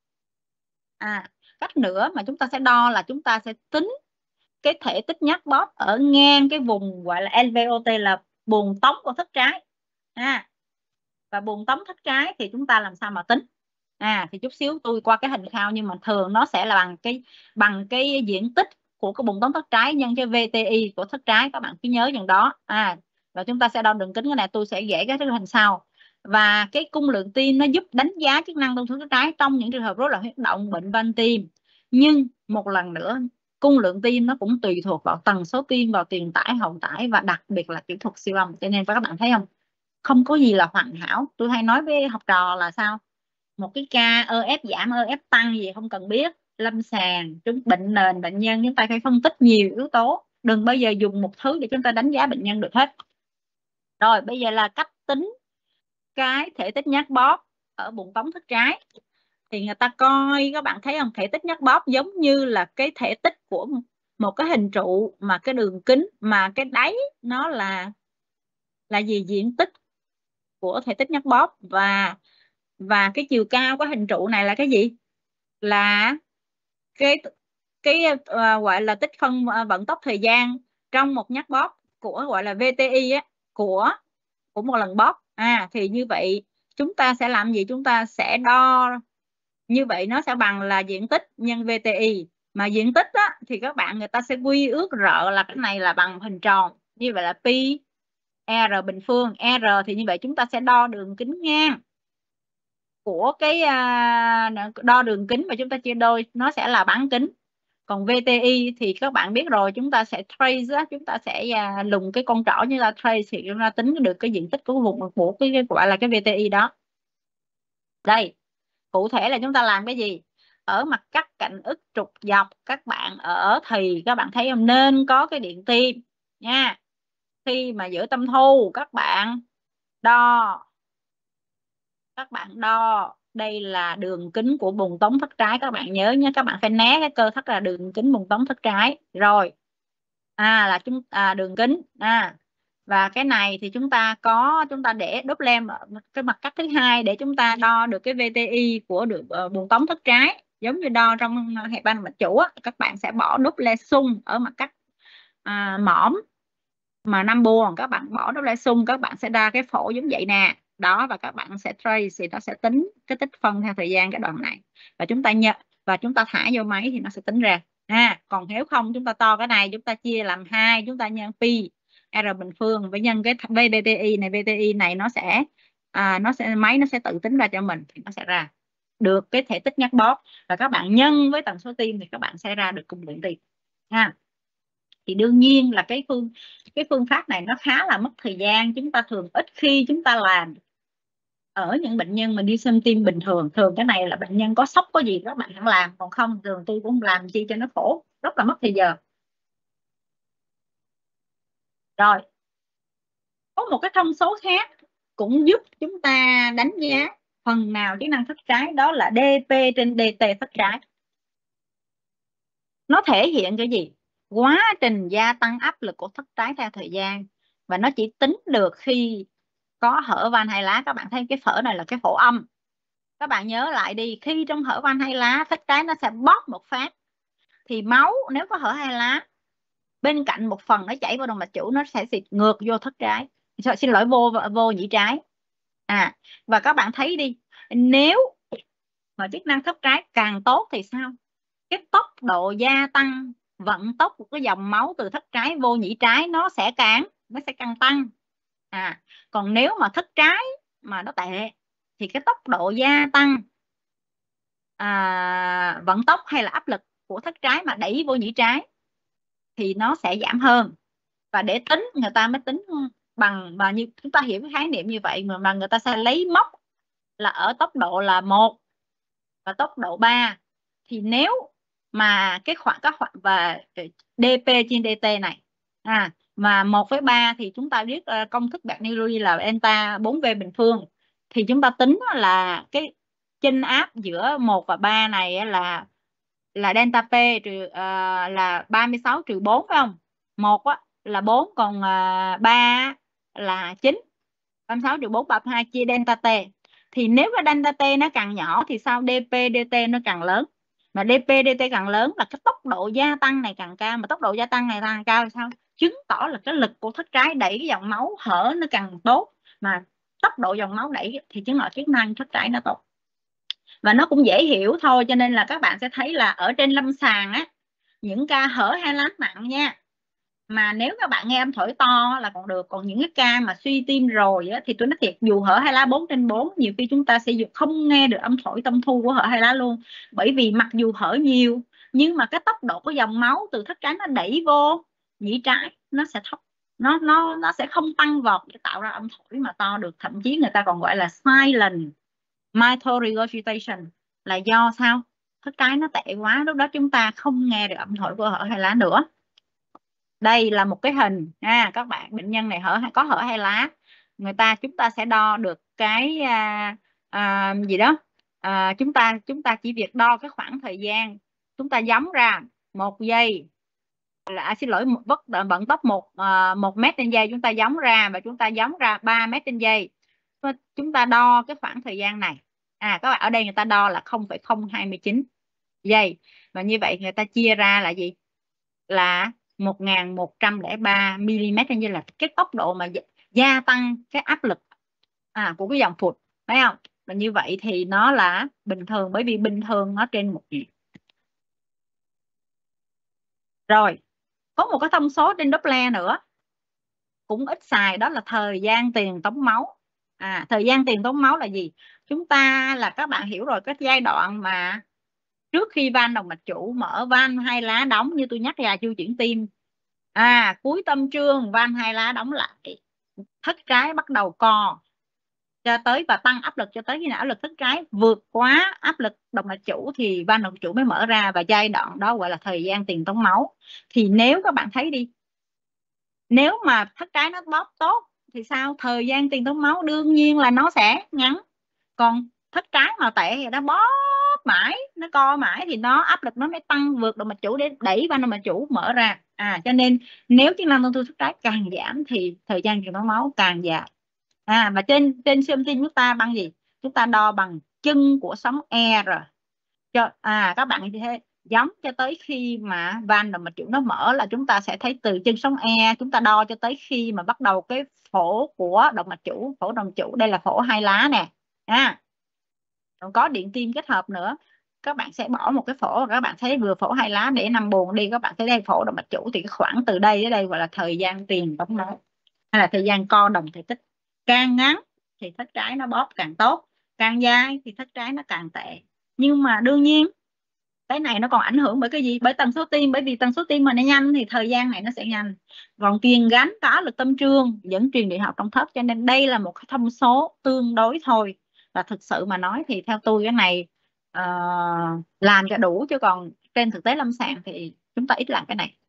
Speaker 1: à, cách nữa mà chúng ta sẽ đo là chúng ta sẽ tính cái thể tích nhắc bóp ở ngang cái vùng gọi là lờ vê o tê, là buồng tống của thất trái. À, và buồng tống thất trái thì chúng ta làm sao mà tính? À, thì chút xíu tôi qua cái hình khao, nhưng mà thường nó sẽ là bằng cái bằng cái diện tích của cái buồng tống thất trái nhân cái vê tê i của thất trái, các bạn cứ nhớ chừng đó. À, và chúng ta sẽ đo đường kính. Cái này tôi sẽ vẽ cái hình sau. Và cái cung lượng tim nó giúp đánh giá chức năng thông số thất trái trong những trường hợp rối loạn huyết động, bệnh van tim. Nhưng một lần nữa, cung lượng tim nó cũng tùy thuộc vào tần số tim, vào tiền tải, hậu tải, và đặc biệt là kỹ thuật siêu âm. Cho nên các bạn thấy không, không có gì là hoàn hảo. Tôi hay nói với học trò là sao, một cái ca e ép giảm, e ép tăng gì không cần biết, lâm sàng, chúng bệnh nền bệnh nhân chúng ta phải phân tích nhiều yếu tố, đừng bao giờ dùng một thứ để chúng ta đánh giá bệnh nhân được hết. Rồi, bây giờ là cách tính cái thể tích nhắc bóp ở buồng tống thất trái. Thì người ta coi, các bạn thấy không, thể tích nhắc bóp giống như là cái thể tích của một cái hình trụ, mà cái đường kính, mà cái đáy nó là là gì? Diện tích của thể tích nhắc bóp. Và và cái chiều cao của hình trụ này là cái gì? Là cái cái uh, gọi là tích phân uh, vận tốc thời gian trong một nhắc bóp của gọi là vê tê i á, của của một lần bóp. À, thì như vậy chúng ta sẽ làm gì? Chúng ta sẽ đo như vậy, nó sẽ bằng là diện tích nhân vê tê i. Mà diện tích á, thì các bạn người ta sẽ quy ước R là cái này là bằng hình tròn, như vậy là pi R bình phương. R thì như vậy chúng ta sẽ đo đường kính ngang của cái uh, đo đường kính và chúng ta chia đôi, nó sẽ là bán kính. Còn vê tê i thì các bạn biết rồi, chúng ta sẽ trace á, chúng ta sẽ uh, lùng cái con trỏ như là trace thì chúng ta tính được cái diện tích của vùng của cái, cái gọi là cái vê tê i đó. Đây, cụ thể là chúng ta làm cái gì? Ở mặt cắt cạnh ức trục dọc, các bạn ở thì các bạn thấy không, nên có cái điện tim nha. Khi mà giữa tâm thu các bạn đo các bạn đo đây là đường kính của buồng tống thất trái. Các bạn nhớ nhé, các bạn phải né cái cơ thất là đường kính buồng tống thất trái. Rồi, à là chúng à, đường kính. À, và cái này thì chúng ta có chúng ta để đốt lem ở cái mặt cắt thứ hai để chúng ta đo được cái vê tê i của được uh, buồng tống thất trái, giống như đo trong hệ ban mạch chủ á. Các bạn sẽ bỏ đốt le xung ở mặt cắt à, mỏm mà năm buồng, các bạn bỏ đốt le xung, các bạn sẽ đo cái phổ giống vậy nè. Đó, và các bạn sẽ trace thì nó sẽ tính cái tích phân theo thời gian cái đoạn này, và chúng ta nhận và chúng ta thả vô máy thì nó sẽ tính ra. À, còn nếu không chúng ta to cái này, chúng ta chia làm hai, chúng ta nhân pi R bình phương với nhân cái vê tê i này, vê tê i này nó sẽ à, nó sẽ máy nó sẽ tự tính ra cho mình, thì nó sẽ ra được cái thể tích nhắc bóp, và các bạn nhân với tần số tim thì các bạn sẽ ra được cung lượng tim ha. Thì đương nhiên là cái phương cái phương pháp này nó khá là mất thời gian, chúng ta thường ít khi chúng ta làm ở những bệnh nhân mà đi xem tim bình thường. Thường cái này là bệnh nhân có sốc có gì các bạn hẳn làm, còn không thường tôi cũng làm chi cho nó khổ, rất là mất thời giờ. Rồi, có một cái thông số khác cũng giúp chúng ta đánh giá phần nào chức năng thất trái, đó là đê pê trên đê tê thất trái. Nó thể hiện cái gì? Quá trình gia tăng áp lực của thất trái theo thời gian, và nó chỉ tính được khi có hở van hai lá. Các bạn thấy cái phở này là cái phổ âm. Các bạn nhớ lại đi, khi trong hở van hai lá thất trái nó sẽ bóp một phát, thì máu nếu có hở hai lá bên cạnh một phần nó chảy vào động mạch chủ, nó sẽ xịt ngược vô thất trái, xin lỗi vô vô nhĩ trái. À, và các bạn thấy đi, Nếu mà chức năng thất trái càng tốt thì sao? Cái tốc độ gia tăng vận tốc của cái dòng máu từ thất trái vô nhĩ trái nó sẽ càng nó sẽ càng tăng. À, còn nếu mà thất trái mà nó tệ thì cái tốc độ gia tăng à, vận tốc hay là áp lực của thất trái mà đẩy vô nhĩ trái thì nó sẽ giảm hơn. Và để tính người ta mới tính bằng, và như chúng ta hiểu cái khái niệm như vậy mà, mà người ta sẽ lấy mốc là ở tốc độ là một và tốc độ ba. Thì nếu mà cái khoảng các khoảng và dp trên dt này à, mà một với ba thì chúng ta biết uh, công thức Bernoulli là delta bốn v bình phương, thì chúng ta tính là cái chênh áp giữa một và ba này là là delta p trừ uh, là ba mươi sáu trừ bốn, phải không? Một á, là bốn, còn uh, ba là chín. ba mươi sáu trừ bốn, ba mươi hai chia delta t. Thì nếu cái delta t nó càng nhỏ thì sao? dp dt nó càng lớn. Mà dp dt càng lớn là cái tốc độ gia tăng này càng cao, mà tốc độ gia tăng này càng cao thì sao? Chứng tỏ là cái lực của thất trái đẩy cái dòng máu hở nó càng tốt, mà tốc độ dòng máu đẩy thì chứng tỏ chức năng thất trái nó tốt. Và nó cũng dễ hiểu thôi, cho nên là các bạn sẽ thấy là ở trên lâm sàng á, những ca hở hai lá nặng nha, mà nếu các bạn nghe âm thổi to là còn được, còn những cái ca mà suy tim rồi á, thì tôi nói thiệt, dù hở hai lá bốn trên bốn, nhiều khi chúng ta sẽ không nghe được âm thổi tâm thu của hở hai lá luôn. Bởi vì mặc dù hở nhiều nhưng mà cái tốc độ của dòng máu từ thất trái nó đẩy vô nhĩ trái nó sẽ thấp, nó nó nó sẽ không tăng vọt để tạo ra âm thổi mà to được. Thậm chí người ta còn gọi là silent mitral regurgitation, là do sao? Thất trái nó tệ quá, lúc đó chúng ta không nghe được âm thổi của hở hai lá nữa. Đây là một cái hình ha, các bạn, bệnh nhân này hở có hở hai lá, người ta chúng ta sẽ đo được cái à, à, gì đó à, chúng ta chúng ta chỉ việc đo cái khoảng thời gian, chúng ta gióng ra một giây là à, xin lỗi bất vận tốc một à, một mét trên giây, chúng ta gióng ra và chúng ta gióng ra ba mét trên giây. Chúng ta đo cái khoảng thời gian này, à các bạn, ở đây người ta đo là không phẩy không hai chín giây, và như vậy người ta chia ra là gì? Là một nghìn một trăm lẻ ba mi-li-mét trên giây, là cái tốc độ mà gia tăng cái áp lực à, của cái dòng phụt, thấy không? Và như vậy thì nó là bình thường, bởi vì bình thường nó trên một triệu. Rồi có một cái thông số trên Doppler nữa cũng ít xài, đó là thời gian tiền tống máu. À, thời gian tiền tống máu là gì? Chúng ta là các bạn hiểu rồi, cái giai đoạn mà trước khi van động mạch chủ mở, van hai lá đóng như tôi nhắc ra chu chuyển tim, à cuối tâm trương van hai lá đóng lại, thất trái bắt đầu co cho tới và tăng áp lực cho tới khi nào áp lực thất trái vượt quá áp lực động mạch chủ thì van động mạch chủ mới mở ra, và giai đoạn đó gọi là thời gian tiền tống máu. Thì nếu các bạn thấy đi, nếu mà thất trái nó bóp tốt thì sao? Thời gian tiền tống máu đương nhiên là nó sẽ ngắn. Còn thất trái mà tệ thì nó bóp mãi, nó co mãi thì nó áp lực nó mới tăng vượt động mạch chủ để đẩy van động mạch chủ mở ra. À cho nên nếu chức năng tổn thương thất trái càng giảm thì thời gian truyền máu máu càng giảm. À và trên trên siêu âm tim chúng ta bằng gì? Chúng ta đo bằng chân của sóng E R. Cho à các bạn như thế, giống cho tới khi mà van động mạch chủ nó mở là chúng ta sẽ thấy từ chân sóng E, chúng ta đo cho tới khi mà bắt đầu cái phổ của động mạch chủ, phổ động mạch chủ, đây là phổ hai lá nè. À còn có điện tim kết hợp nữa, các bạn sẽ bỏ một cái phổ, các bạn thấy vừa phổ hai lá để nằm buồn đi, các bạn thấy đây phổ động mạch chủ, thì cái khoảng từ đây đến đây gọi là thời gian tiền tống máu, hay là thời gian co đồng thể tích. Càng ngắn thì thất trái nó bóp càng tốt, càng dài thì thất trái nó càng tệ. Nhưng mà đương nhiên cái này nó còn ảnh hưởng bởi cái gì? Bởi tần số tim, bởi vì tần số tim mà nó nhanh thì thời gian này nó sẽ nhanh. Còn truyền gánh có lực tâm trương dẫn truyền điện học trong thất, cho nên đây là một cái thông số tương đối thôi. Và thực sự mà nói thì theo tôi cái này uh, làm cho đủ, chứ còn trên thực tế lâm sàng thì chúng ta ít làm cái này.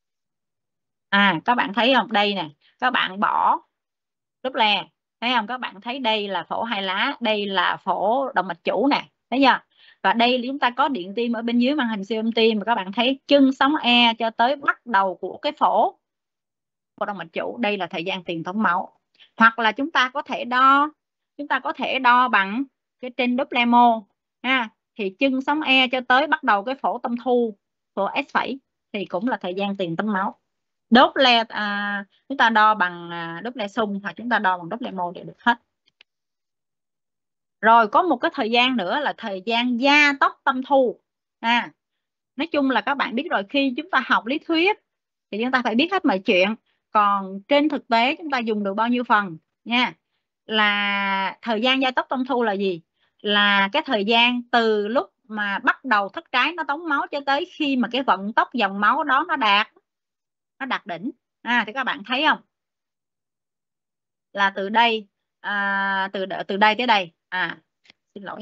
Speaker 1: À các bạn thấy không, đây nè, các bạn bỏ Doppler, thấy không? Các bạn thấy đây là phổ hai lá, đây là phổ động mạch chủ nè, thấy chưa? Và đây chúng ta có điện tim ở bên dưới màn hình siêu âm tim, và các bạn thấy chân sóng E cho tới bắt đầu của cái phổ của động mạch chủ, đây là thời gian tiền tống máu. Hoặc là chúng ta có thể đo, chúng ta có thể đo bằng cái trên Doppler mô ha, thì chân sóng E cho tới bắt đầu cái phổ tâm thu, phổ S phẩy, thì cũng là thời gian tiền tống máu. Doppler à, chúng ta đo bằng à, Doppler xung hoặc chúng ta đo bằng Doppler mô đều được hết. Rồi có một cái thời gian nữa là thời gian gia tốc tâm thu. À, nói chung là các bạn biết rồi, khi chúng ta học lý thuyết thì chúng ta phải biết hết mọi chuyện, còn trên thực tế chúng ta dùng được bao nhiêu phần nha. Là thời gian gia tốc tâm thu là gì? Là cái thời gian từ lúc mà bắt đầu thất trái nó tống máu cho tới khi mà cái vận tốc dòng máu đó nó đạt nó đạt đỉnh. À, thì các bạn thấy không, là từ đây à, từ từ đây tới đây, à xin lỗi,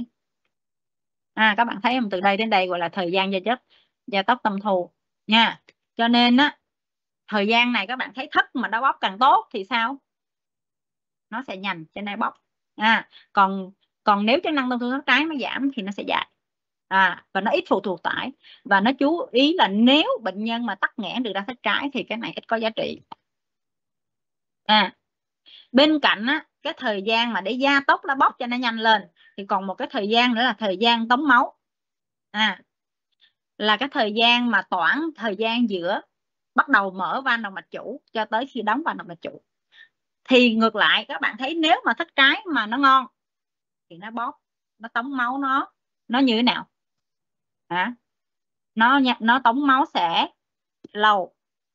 Speaker 1: à các bạn thấy không, từ đây đến đây gọi là thời gian gia tốc gia tốc tâm thu nha. Cho nên á, thời gian này các bạn thấy thất mà nó bóp càng tốt thì sao, nó sẽ nhanh trên đây bóp. À, còn còn nếu chức năng tâm thu thất trái nó giảm thì nó sẽ dài. À, và nó ít phụ thuộc tải, và nó chú ý là nếu bệnh nhân mà tắc nghẽn được đa thất trái thì cái này ít có giá trị. À, bên cạnh á, cái thời gian mà để gia tốc nó bóp cho nó nhanh lên thì còn một cái thời gian nữa là thời gian tống máu. À, là cái thời gian mà toản thời gian giữa bắt đầu mở van động mạch chủ cho tới khi đóng van động mạch chủ. Thì ngược lại các bạn thấy, nếu mà thất trái mà nó ngon thì nó bóp, nó tống máu, nó nó như thế nào? Hả? Nó nó tống máu sẽ lâu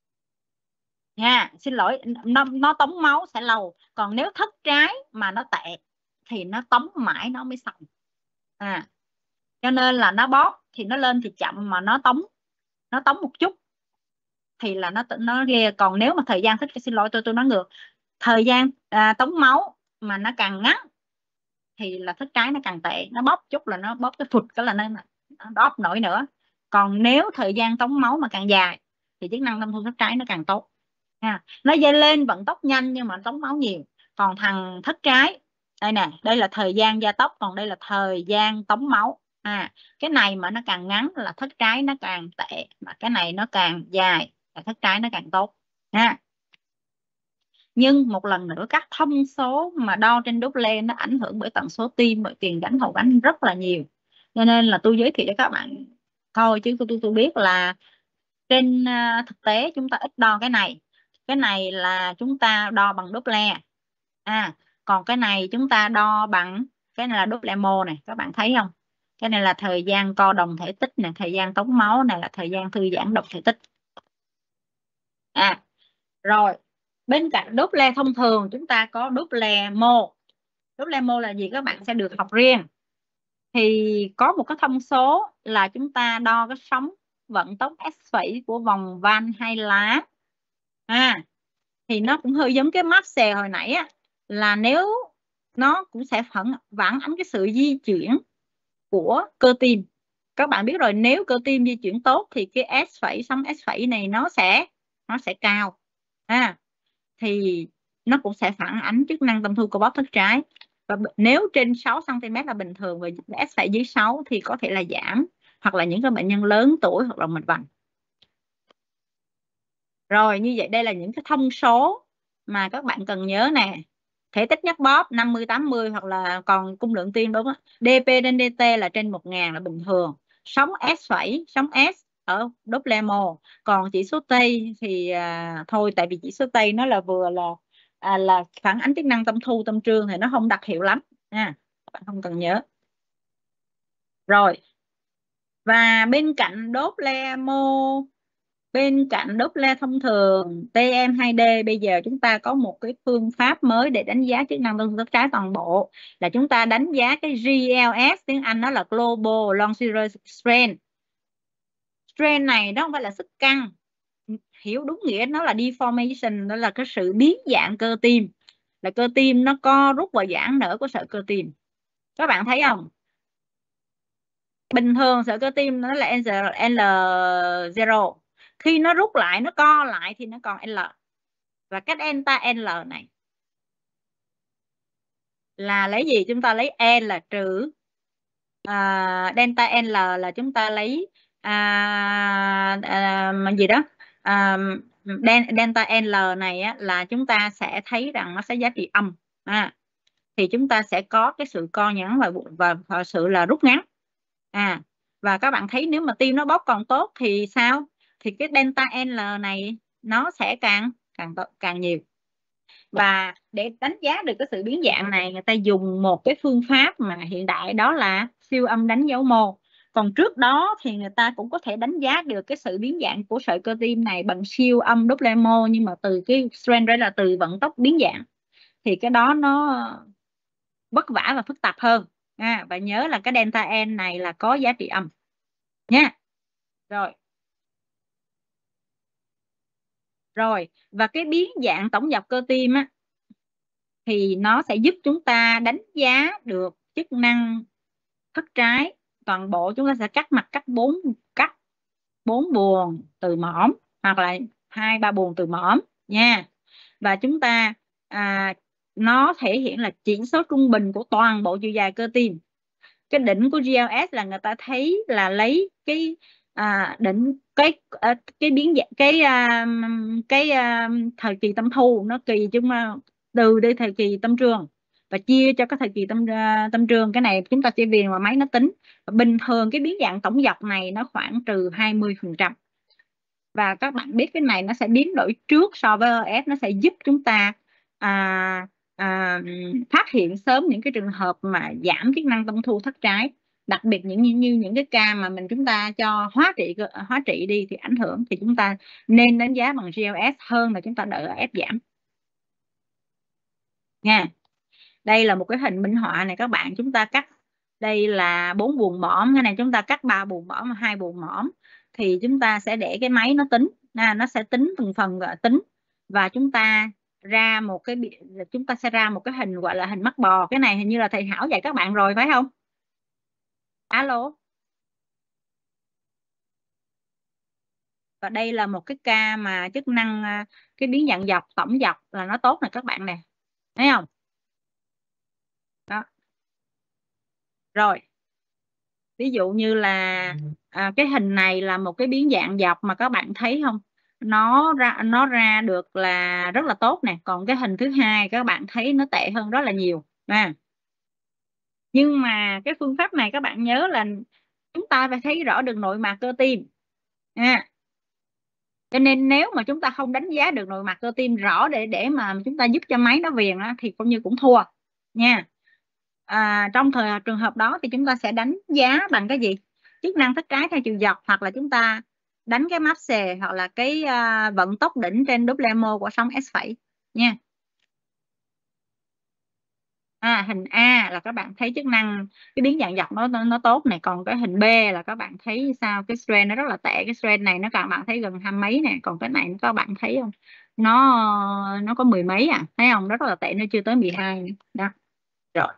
Speaker 1: nha, xin lỗi, nó nó tống máu sẽ lâu. Còn nếu thất trái mà nó tệ thì nó tống mãi nó mới xong. À, cho nên là nó bóp thì nó lên thì chậm, mà nó tống nó tống một chút thì là nó nó ghê. Còn nếu mà thời gian thích xin lỗi tôi tôi nói ngược, thời gian à, tống máu mà nó càng ngắn thì là thất trái nó càng tệ, nó bóp chút là nó bóp cái phụt cái là nó, nó bóp nổi nữa. Còn nếu thời gian tống máu mà càng dài thì chức năng tâm thu thất trái nó càng tốt ha. Nó dây lên vận tốc nhanh nhưng mà tống máu nhiều. Còn thằng thất trái đây nè, đây là thời gian gia tốc, còn đây là thời gian tống máu. À, cái này mà nó càng ngắn là thất trái nó càng tệ, mà cái này nó càng dài là thất trái nó càng tốt ha. Nhưng một lần nữa, các thông số mà đo trên Doppler nó ảnh hưởng bởi tần số tim, bởi tiền gánh hậu gánh rất là nhiều, cho nên là tôi giới thiệu cho các bạn thôi, chứ tôi tôi, tôi biết là trên uh, thực tế chúng ta ít đo cái này. Cái này là chúng ta đo bằng Doppler. À, còn cái này chúng ta đo bằng, cái này là Doppler mô này, các bạn thấy không? Cái này là thời gian co đồng thể tích này, thời gian tống máu này là thời gian thư giãn đồng thể tích. À, rồi bên cạnh Doppler thông thường chúng ta có Doppler mô. Doppler mô là gì các bạn sẽ được học riêng. Thì có một cái thông số là chúng ta đo cái sóng vận tốc S phẩy của vòng van hai lá. À, thì nó cũng hơi giống cái map xè hồi nãy á, là nếu nó cũng sẽ phản phản ánh cái sự di chuyển của cơ tim. Các bạn biết rồi, nếu cơ tim di chuyển tốt thì cái S phẩy sóng S phẩy này nó sẽ nó sẽ cao. À, thì nó cũng sẽ phản ánh chức năng tâm thu của bóp thất trái. Và nếu trên sáu xăng ti mét là bình thường, và S phẩy dưới sáu thì có thể là giảm, hoặc là những cái bệnh nhân lớn tuổi hoặc là mạch vành. Rồi, như vậy đây là những cái thông số mà các bạn cần nhớ nè. Thể tích nhấc bóp năm mươi tám mươi, hoặc là còn cung lượng tim đúng không? đê pê trên đê tê là trên một nghìn là bình thường. Sóng S phẩy, sóng S ở Doppler mô. Còn chỉ số Tây thì à, thôi, tại vì chỉ số Tây nó là vừa là à, là phản ánh chức năng tâm thu tâm trương thì nó không đặc hiệu lắm nha. Các bạn không cần nhớ. Rồi. Và bên cạnh Doppler mô, bên cạnh Doppler thông thường tê em hai đê, bây giờ chúng ta có một cái phương pháp mới để đánh giá chức năng tâm thu thất trái toàn bộ, là chúng ta đánh giá cái giê lờ ét, tiếng Anh nó là Global Longitudinal Strain. Strain này nó không phải là sức căng, hiểu đúng nghĩa nó là deformation, đó là cái sự biến dạng cơ tim, là cơ tim nó co rút và giãn nở của sợi cơ tim. Các bạn thấy không? Bình thường sợi cơ tim nó là L zero, khi nó rút lại, nó co lại thì nó còn L. Và cái delta L này là lấy gì? Chúng ta lấy L trừ à, delta L là chúng ta lấy à, à, gì đó à, delta L này á, là chúng ta sẽ thấy rằng nó sẽ giá trị âm. À, thì chúng ta sẽ có cái sự co giãn và, và và sự là rút ngắn. À, và các bạn thấy nếu mà tim nó bóp còn tốt thì sao? Thì cái delta L này nó sẽ càng càng càng nhiều. Và để đánh giá được cái sự biến dạng này, người ta dùng một cái phương pháp mà hiện đại, đó là siêu âm đánh dấu mô. Còn trước đó thì người ta cũng có thể đánh giá được cái sự biến dạng của sợi cơ tim này bằng siêu âm Doppler mô, nhưng mà từ cái strand rate là từ vận tốc biến dạng, thì cái đó nó vất vả và phức tạp hơn. À, và nhớ là cái delta N này là có giá trị âm nha. Rồi. Rồi, và cái biến dạng tổng dọc cơ tim á, thì nó sẽ giúp chúng ta đánh giá được chức năng thất trái toàn bộ. Chúng ta sẽ cắt mặt, cắt bốn cắt bốn buồng từ mỏm hoặc là hai ba buồng từ mỏm nha. Và chúng ta à, nó thể hiện là chỉ số trung bình của toàn bộ chiều dài cơ tim. Cái đỉnh của giê lờ ét là người ta thấy là lấy cái à, đỉnh cái à, cái biến dạng cái à, cái à, thời kỳ tâm thu, nó kỳ chúng từ đi thời kỳ tâm trường và chia cho cái thời kỳ tâm uh, tâm trường. Cái này chúng ta chỉ viền vào máy nó tính. Bình thường cái biến dạng tổng dọc này nó khoảng trừ hai mươi phần trăm. Và các bạn biết cái này nó sẽ biến đổi trước so với e ép, nó sẽ giúp chúng ta à, à, phát hiện sớm những cái trường hợp mà giảm chức năng tâm thu thất trái, đặc biệt những như, như những cái ca mà mình chúng ta cho hóa trị hóa trị đi thì ảnh hưởng, thì chúng ta nên đánh giá bằng giê lờ ét hơn là chúng ta đợi ép giảm nha. Đây là một cái hình minh họa này các bạn, chúng ta cắt đây là bốn buồng mõm, cái này chúng ta cắt ba buồng mõm, hai buồng mõm, thì chúng ta sẽ để cái máy nó tính, à, nó sẽ tính từng phần gọi tính, và chúng ta ra một cái chúng ta sẽ ra một cái hình gọi là hình mắt bò. Cái này hình như là thầy Hảo dạy các bạn rồi phải không? Alo. Và đây là một cái ca mà chức năng cái biến dạng dọc tổng dọc là nó tốt này các bạn nè, thấy không? Đó. Rồi, ví dụ như là à, cái hình này là một cái biến dạng dọc mà các bạn thấy không, nó ra nó ra được là rất là tốt nè. Còn cái hình thứ hai các bạn thấy nó tệ hơn rất là nhiều à. Nhưng mà cái phương pháp này các bạn nhớ là chúng ta phải thấy rõ được nội mạc cơ tim à. Cho nên nếu mà chúng ta không đánh giá được nội mạc cơ tim rõ để để mà chúng ta giúp cho máy nó viền á, thì coi như cũng thua nha. À, trong thời trường hợp đó thì chúng ta sẽ đánh giá bằng cái gì? Chức năng thất trái theo chiều dọc, hoặc là chúng ta đánh cái map xề, hoặc là cái uh, vận tốc đỉnh trên Doppler mô của sóng S phẩy nha. À, hình A là các bạn thấy chức năng cái biến dạng dọc nó nó, nó tốt này. Còn cái hình B là các bạn thấy sao, cái strand nó rất là tệ. Cái strand này nó các bạn thấy gần hai mấy nè, còn cái này các bạn thấy không, nó nó có mười mấy à, thấy không, rất là tệ, nó chưa tới mười hai nữa. Đó. Rồi.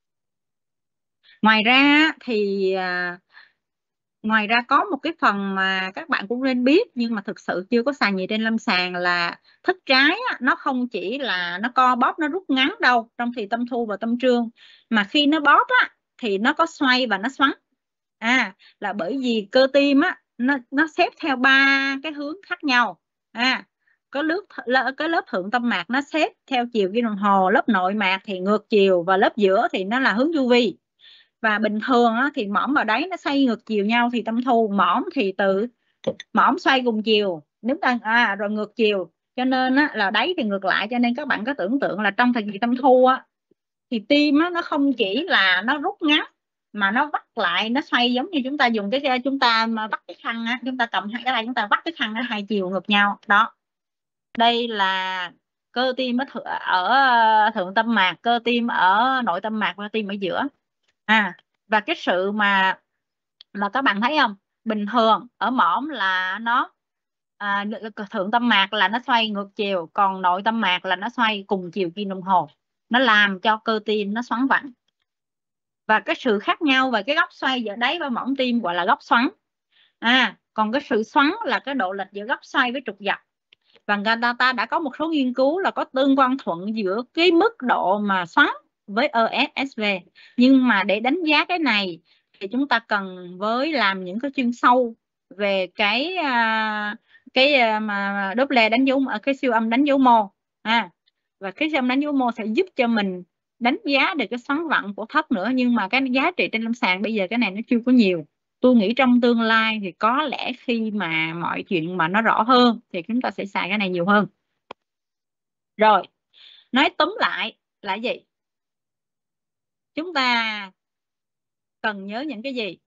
Speaker 1: Ngoài ra thì à, ngoài ra có một cái phần mà các bạn cũng nên biết nhưng mà thực sự chưa có xài nhiều trên lâm sàng là thất trái á, nó không chỉ là nó co bóp, nó rút ngắn đâu trong thì tâm thu và tâm trương, mà khi nó bóp á, thì nó có xoay và nó xoắn. À, là bởi vì cơ tim á, nó nó xếp theo ba cái hướng khác nhau. À, có lớp cái lớp thượng tâm mạc nó xếp theo chiều kim đồng hồ, lớp nội mạc thì ngược chiều, và lớp giữa thì nó là hướng du vi. Và bình thường á, thì mỏm vào đấy nó xoay ngược chiều nhau thì tâm thu, mỏm thì từ mỏm xoay cùng chiều, nếu ta à, rồi ngược chiều, cho nên á, là đáy thì ngược lại. Cho nên các bạn có tưởng tượng là trong thời kỳ tâm thu á, thì tim á, nó không chỉ là nó rút ngắn mà nó vắt lại, nó xoay giống như chúng ta dùng cái chúng ta mà vắt cái khăn á, chúng ta cầm hai cái này chúng ta vắt cái khăn ở hai chiều ngược nhau đó. Đây là cơ tim ở, ở thượng tâm mạc, cơ tim ở nội tâm mạc và tim ở giữa. À, và cái sự mà mà các bạn thấy không, bình thường ở mỏm là nó à, thượng tâm mạc là nó xoay ngược chiều, còn nội tâm mạc là nó xoay cùng chiều kim đồng hồ, nó làm cho cơ tim nó xoắn vặn. Và cái sự khác nhau về cái góc xoay giữa đáy và mỏm tim gọi là góc xoắn. À, còn cái sự xoắn là cái độ lệch giữa góc xoay với trục dọc. Và người ta đã có một số nghiên cứu là có tương quan thuận giữa cái mức độ mà xoắn với e ép ét vê. Nhưng mà để đánh giá cái này thì chúng ta cần với làm những cái chuyên sâu về cái cái mà Doppler đánh dấu, cái siêu âm đánh dấu mô. À, và cái siêu âm đánh dấu mô sẽ giúp cho mình đánh giá được cái xoắn vặn của thất nữa. Nhưng mà cái giá trị trên lâm sàng bây giờ cái này nó chưa có nhiều. Tôi nghĩ trong tương lai thì có lẽ khi mà mọi chuyện mà nó rõ hơn thì chúng ta sẽ xài cái này nhiều hơn. Rồi, Nói tóm lại là gì? Chúng ta cần nhớ những cái gì?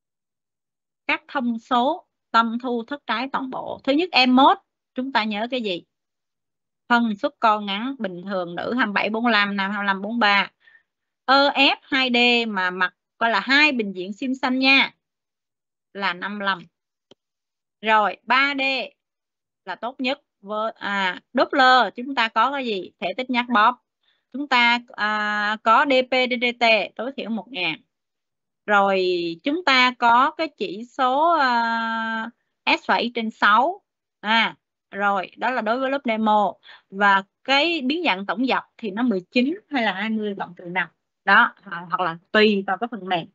Speaker 1: Các thông số tâm thu thất trái toàn bộ. Thứ nhất em mốt, chúng ta nhớ cái gì? Phân suất con ngắn bình thường nữ hai mươi bảy, bốn mươi lăm, nam hai mươi lăm, bốn mươi ba. e ép hai D mà mặt coi là hai bình diện sim xanh nha, là năm mươi lăm. Rồi ba D là tốt nhất. À, Doppler chúng ta có cái gì? Thể tích nhắc bóp. Chúng ta à, có đê pê trên đê tê tối thiểu một nghìn. Rồi chúng ta có cái chỉ số uh, S phẩy trên sáu. À, rồi đó là đối với lớp demo. Và cái biến dạng tổng dọc thì nó mười chín hay là hai mươi cộng trừ năm. Đó, hoặc là tùy vào cái phần mềm.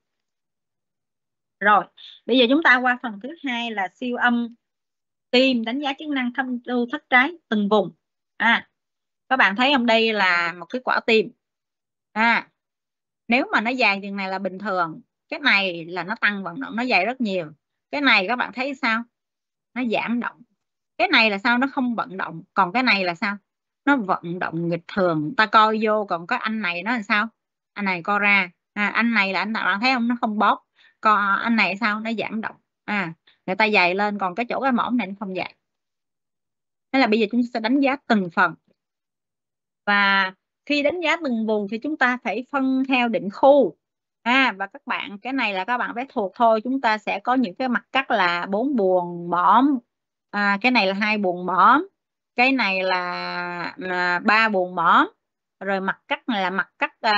Speaker 1: Rồi, bây giờ chúng ta qua phần thứ hai là siêu âm tim, đánh giá chức năng thâm lưu thất trái từng vùng. À, các bạn thấy không, đây là một cái quả tim. À, nếu mà nó dài chừng này là bình thường, cái này là nó tăng vận động, nó dày rất nhiều. Cái này các bạn thấy sao? Nó giảm động. Cái này là sao? Nó không vận động. Còn cái này là sao? Nó vận động nghịch thường. Ta coi vô, còn có anh này nó là sao? Anh này co ra. À, anh này là anh bạn thấy không? Nó không bóp. Còn anh này sao? Nó giảm động. À, người ta dày lên, còn cái chỗ cái mỏm này nó không dày. Thế là bây giờ chúng ta sẽ đánh giá từng phần. Và khi đánh giá từng vùng thì chúng ta phải phân theo định khu. À, và các bạn, cái này là các bạn phải thuộc thôi. Chúng ta sẽ có những cái mặt cắt là bốn buồng mỏm. À, cái này là hai buồng mỏm. Cái này là, là ba buồng mỏm. Rồi mặt cắt này là mặt cắt à,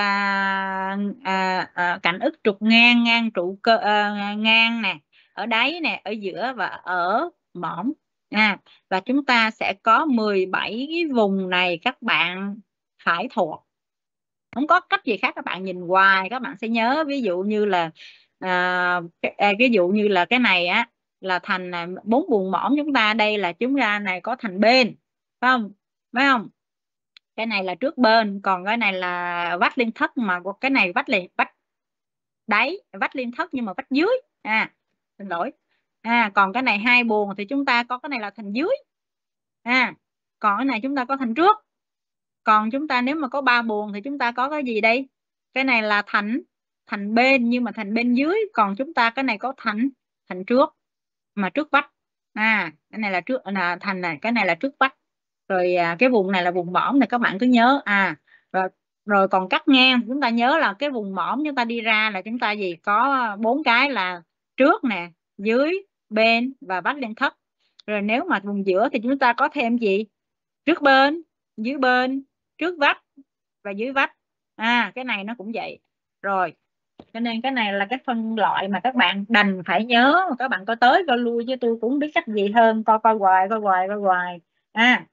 Speaker 1: à, à, cạnh ức trục ngang, ngang trụ cơ à, ngang nè, ở đáy nè, ở giữa và ở mỏm. À, và chúng ta sẽ có mười bảy cái vùng này các bạn phải thuộc. Không có cách gì khác, các bạn nhìn hoài các bạn sẽ nhớ. Ví dụ như là à, cái, ví dụ như là cái này á là thành bốn buồng mỏm, chúng ta đây là chúng ta này có thành bên, phải không? Phải không? Cái này là trước bên, còn cái này là vách liên thất, mà cái này vách liền vách đáy, vách liên thất nhưng mà vách dưới. À, xin lỗi. À, còn cái này hai buồng thì chúng ta có cái này là thành dưới. À, còn cái này chúng ta có thành trước. Còn chúng ta nếu mà có ba buồng thì chúng ta có cái gì đây? Cái này là thành thành bên nhưng mà thành bên dưới. Còn chúng ta cái này có thành thành trước mà trước vách. À, cái này là trước là thành này, cái này là trước vách. Rồi à, cái vùng này là vùng mỏm này, các bạn cứ nhớ. À, rồi rồi còn cắt ngang chúng ta nhớ là cái vùng mỏm chúng ta đi ra là chúng ta gì có bốn cái là trước nè, dưới, bên và vách liên thất. Rồi nếu mà vùng giữa thì chúng ta có thêm gì? Trước bên, dưới bên, trước vách và dưới vách. À, cái này nó cũng vậy. Rồi, cho nên cái này là cái phân loại mà các bạn đành phải nhớ. Các bạn coi tới coi lui chứ tôi cũng không biết cách gì hơn. Coi coi hoài, coi hoài, coi hoài. À,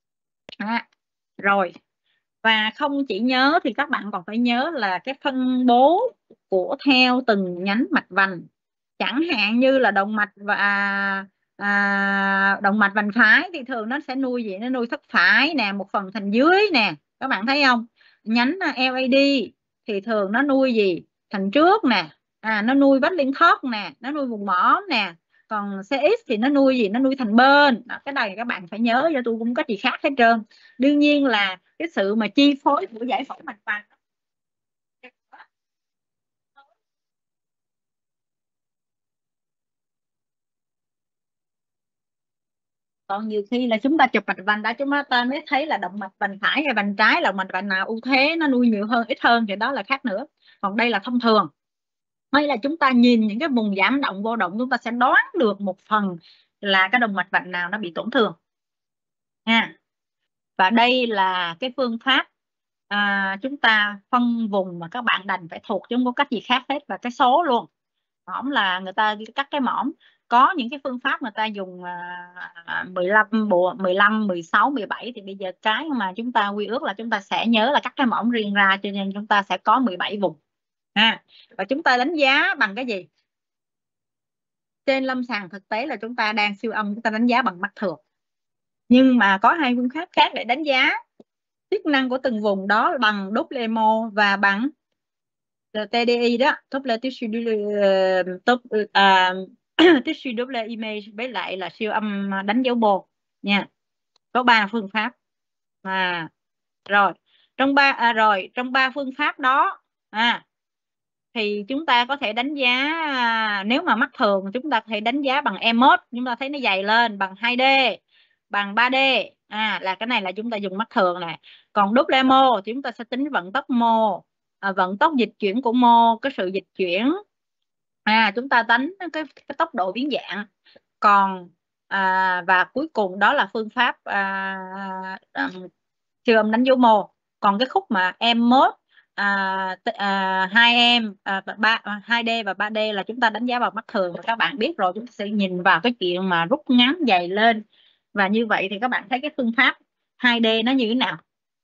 Speaker 1: à rồi. Và không chỉ nhớ thì các bạn còn phải nhớ là cái phân bố của theo từng nhánh mạch vành. Chẳng hạn như là động mạch và à, động mạch vành phải thì thường nó sẽ nuôi gì? Nó nuôi thất phải nè, một phần thành dưới nè, các bạn thấy không? Nhánh lờ a đê thì thường nó nuôi gì? Thành trước nè. À, nó nuôi vách liên thất nè, nó nuôi vùng mỏm nè. Còn xê ích thì nó nuôi gì? Nó nuôi thành bên. Đó, cái này các bạn phải nhớ, cho tôi cũng có gì khác hết trơn. Đương nhiên là cái sự mà chi phối của giải phẫu mạch vành. Còn nhiều khi là chúng ta chụp mạch vành đã, chúng ta mới thấy là động mạch vành phải hay vành trái, là mạch vành nào ưu thế nó nuôi nhiều hơn ít hơn thì đó là khác nữa. Còn đây là thông thường. Hay là chúng ta nhìn những cái vùng giảm động vô động, chúng ta sẽ đoán được một phần là cái động mạch vành nào nó bị tổn thương nha. Và đây là cái phương pháp à, chúng ta phân vùng mà các bạn đành phải thuộc chứ không có cách gì khác hết. Và cái số luôn, mỏm là người ta cắt cái mỏm. Có những cái phương pháp người ta dùng à, mười lăm bộ mười lăm, mười sáu, mười bảy, thì bây giờ cái mà chúng ta quy ước là chúng ta sẽ nhớ là cắt cái mỏm riêng ra, cho nên chúng ta sẽ có mười bảy vùng. À, và chúng ta đánh giá bằng cái gì? Trên lâm sàng thực tế là chúng ta đang siêu âm, chúng ta đánh giá bằng mắt thường. Nhưng mà có hai phương pháp khác để đánh giá chức năng của từng vùng, đó bằng Doppler mô và bằng tê đê i đó, Doppler tissue uh, top, uh, tissue Doppler image, với lại là siêu âm đánh dấu bồ nha. Có ba phương pháp. À, rồi Trong ba à, rồi trong ba phương pháp đó à, thì chúng ta có thể đánh giá à, nếu mà mắt thường chúng ta có thể đánh giá bằng e một, chúng ta thấy nó dày lên, bằng hai D, bằng ba D, à là cái này là chúng ta dùng mắt thường nè. Còn Doppler mô thì chúng ta sẽ tính vận tốc mô, à, vận tốc dịch chuyển của mô, cái sự dịch chuyển, à chúng ta tính cái, cái tốc độ biến dạng. Còn à, và cuối cùng đó là phương pháp à, à, siêu âm đánh dấu mô. Còn cái khúc mà em mốt à, à, hai em à, ba hai D và ba D là chúng ta đánh giá bằng mắt thường, và các bạn biết rồi, chúng ta sẽ nhìn vào cái chuyện mà rút ngắn dày lên, và như vậy thì các bạn thấy cái phương pháp hai D nó như thế nào.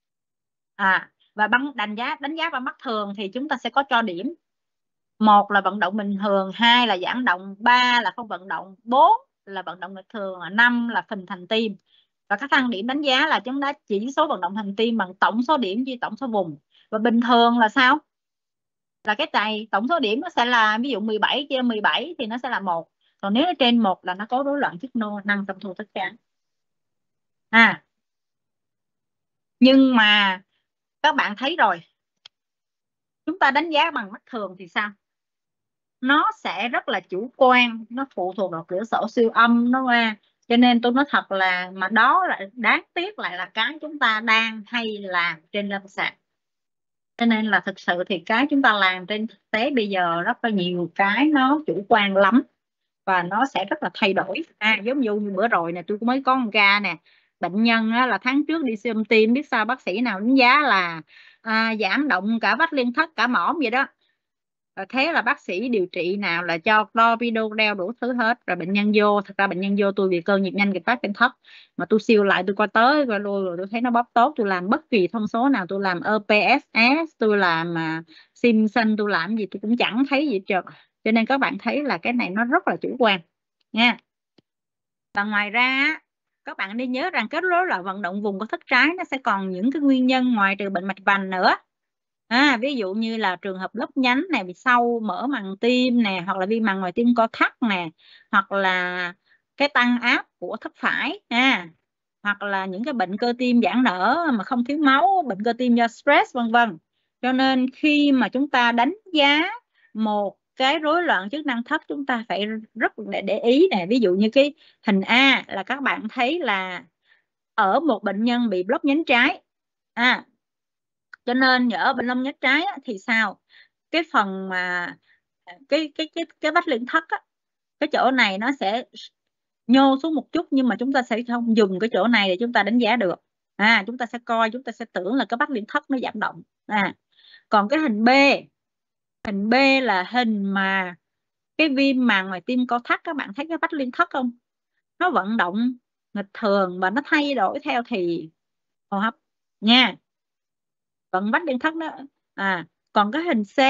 Speaker 1: À và bằng đánh giá đánh giá bằng mắt thường thì chúng ta sẽ có cho điểm: một là vận động bình thường, hai là giãn động, ba là không vận động, bốn là vận động nghịch thường, năm là phình thành tim. Và các thang điểm đánh giá là chúng ta chỉ số vận động thành tim bằng tổng số điểm chia tổng số vùng. Và bình thường là sao? Là cái này tổng số điểm nó sẽ là ví dụ mười bảy chia mười bảy thì nó sẽ là một. Còn nếu trên một là nó có rối loạn chức năng tâm thu tất cả. À nhưng mà các bạn thấy rồi, chúng ta đánh giá bằng mắt thường thì sao? Nó sẽ rất là chủ quan, nó phụ thuộc vào cửa sổ siêu âm nó qua. Cho nên tôi nói thật là mà đó là đáng tiếc, lại là cái chúng ta đang hay làm trên lâm sàng. Cho nên là thực sự thì cái chúng ta làm trên thực tế bây giờ rất là nhiều cái nó chủ quan lắm, và nó sẽ rất là thay đổi. À giống như bữa rồi nè, tôi cũng mới có một ca nè, bệnh nhân á, là tháng trước đi siêu âm tim, biết sao bác sĩ nào đánh giá là à, giãn động cả vách liên thất cả mỏm vậy đó. Thế là bác sĩ điều trị nào là cho clopidogrel đủ thứ hết, rồi bệnh nhân vô, thật ra bệnh nhân vô tôi vì cơn nhịp nhanh kịch phát trên thấp, mà tôi siêu lại, tôi qua tới qua lui rồi tôi thấy nó bóp tốt, tôi làm bất kỳ thông số nào, tôi làm e pê ét ét, tôi làm uh, Simpson, tôi làm gì tôi cũng chẳng thấy gì trơn. Cho nên các bạn thấy là cái này nó rất là chủ quan nha. Và ngoài ra các bạn nên nhớ rằng kết rối loạn vận động vùng của thất trái nó sẽ còn những cái nguyên nhân ngoài trừ bệnh mạch vành nữa. À, ví dụ như là trường hợp lấp nhánh này, bị sâu mỡ màng tim nè, hoặc là viêm màng ngoài tim co thắt nè, hoặc là cái tăng áp của thất phải, à, hoặc là những cái bệnh cơ tim giãn nở mà không thiếu máu, bệnh cơ tim do stress vân vân. Cho nên khi mà chúng ta đánh giá một cái rối loạn chức năng thất, chúng ta phải rất để, để ý nè. Ví dụ như cái hình A là các bạn thấy là ở một bệnh nhân bị block nhánh trái, à cho nên ở bệnh lông nhánh trái á, thì sao, cái phần mà cái cái cái cái vách liên thất á, cái chỗ này nó sẽ nhô xuống một chút, nhưng mà chúng ta sẽ không dùng cái chỗ này để chúng ta đánh giá được. À chúng ta sẽ coi, chúng ta sẽ tưởng là cái vách liên thất nó giảm động. À còn cái hình B, hình B là hình mà cái viêm màng ngoài tim co thắt, các bạn thấy cái vách liên thất không, nó vận động nghịch thường và nó thay đổi theo thì hô hấp nha, vận vách liên thất đó. À còn cái hình C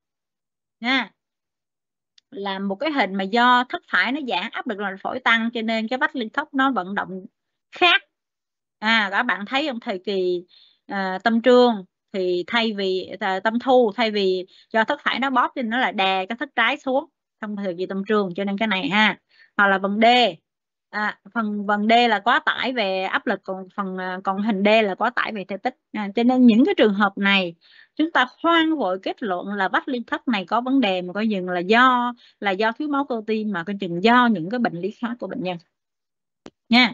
Speaker 1: nha, là một cái hình mà do thất phải nó giãn, áp lực lên phổi tăng, cho nên cái vách liên thất nó vận động khác. À các bạn thấy trong thời kỳ à, tâm trương thì thay vì à, tâm thu, thay vì do thất phải nó bóp thì nó là đè cái thất trái xuống trong thời kỳ tâm trương, cho nên cái này ha. Hoặc là phần D, à, phần phần D là quá tải về áp lực, còn phần còn hình D là quá tải về thể tích. À, cho nên những cái trường hợp này chúng ta khoan vội kết luận là vách liên thất này có vấn đề, mà coi chừng là do là do thiếu máu cơ tim, mà coi chừng do những cái bệnh lý khác của bệnh nhân nha.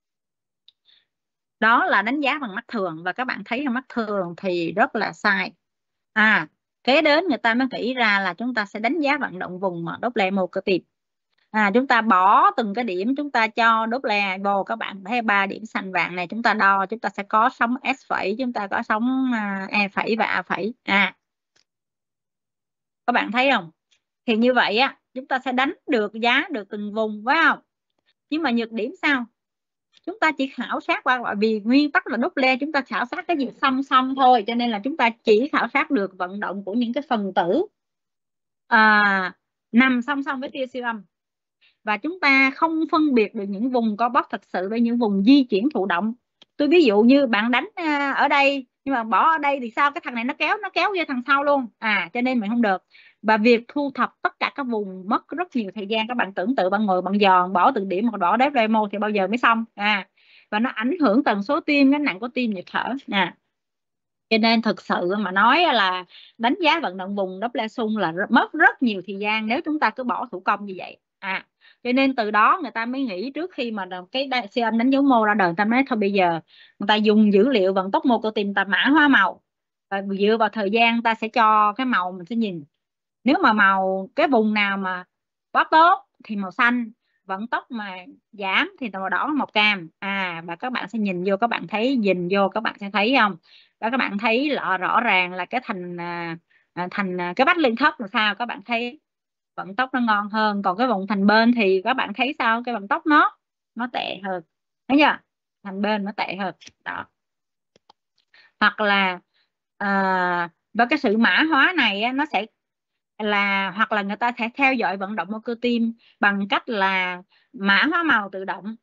Speaker 1: Đó là đánh giá bằng mắt thường, và các bạn thấy là mắt thường thì rất là sai. À kế đến người ta mới nghĩ ra là chúng ta sẽ đánh giá vận động vùng Doppler mô cơ tim. À chúng ta bỏ từng cái điểm, chúng ta cho Doppler vô, các bạn thấy ba điểm xanh vàng này, chúng ta đo, chúng ta sẽ có sóng S phẩy, chúng ta có sóng E phẩy và A phẩy. À các bạn thấy không, thì như vậy á chúng ta sẽ đánh được giá được từng vùng, phải không? Nhưng mà nhược điểm sao, chúng ta chỉ khảo sát qua, vì nguyên tắc là Doppler chúng ta khảo sát cái gì song song thôi, cho nên là chúng ta chỉ khảo sát được vận động của những cái phần tử à, nằm song song với tia siêu âm, và chúng ta không phân biệt được những vùng co bóp thật sự với những vùng di chuyển thụ động. Tôi ví dụ như bạn đánh ở đây nhưng mà bỏ ở đây thì sao, cái thằng này nó kéo nó kéo vô thằng sau luôn, à cho nên mình không được. Và việc thu thập tất cả các vùng mất rất nhiều thời gian. Các bạn tưởng tượng bạn ngồi bạn giòn bỏ từng điểm, hoặc bỏ đếm demo thì bao giờ mới xong. À và nó ảnh hưởng tần số tim, gánh nặng của tim, nhịp thở nè. Cho nên thực sự mà nói là đánh giá vận động vùng Doppler xung là mất rất nhiều thời gian nếu chúng ta cứ bỏ thủ công như vậy. À, cho nên từ đó người ta mới nghĩ trước khi mà cái siêu âm đánh dấu mô ra đời, người ta nói thôi bây giờ người ta dùng dữ liệu vận tốc mô cơ tim, ta mã hóa màu, và dựa vào thời gian ta sẽ cho cái màu, mình sẽ nhìn nếu mà màu cái vùng nào mà bóp tốt thì màu xanh, vận tốc mà giảm thì màu đỏ, màu cam. À, và các bạn sẽ nhìn vô, các bạn thấy nhìn vô các bạn sẽ thấy không, và các bạn thấy rõ, rõ ràng là cái thành à, thành à, cái bách liên thất là sao, các bạn thấy vận tốc nó ngon hơn. Còn cái vùng thành bên thì các bạn thấy sao, cái vận tốc nó nó tệ hơn, thấy chưa, thành bên nó tệ hơn đó. Hoặc là à, và cái sự mã hóa này á, nó sẽ là, hoặc là người ta sẽ theo dõi vận động của cơ tim bằng cách là mã hóa màu tự động,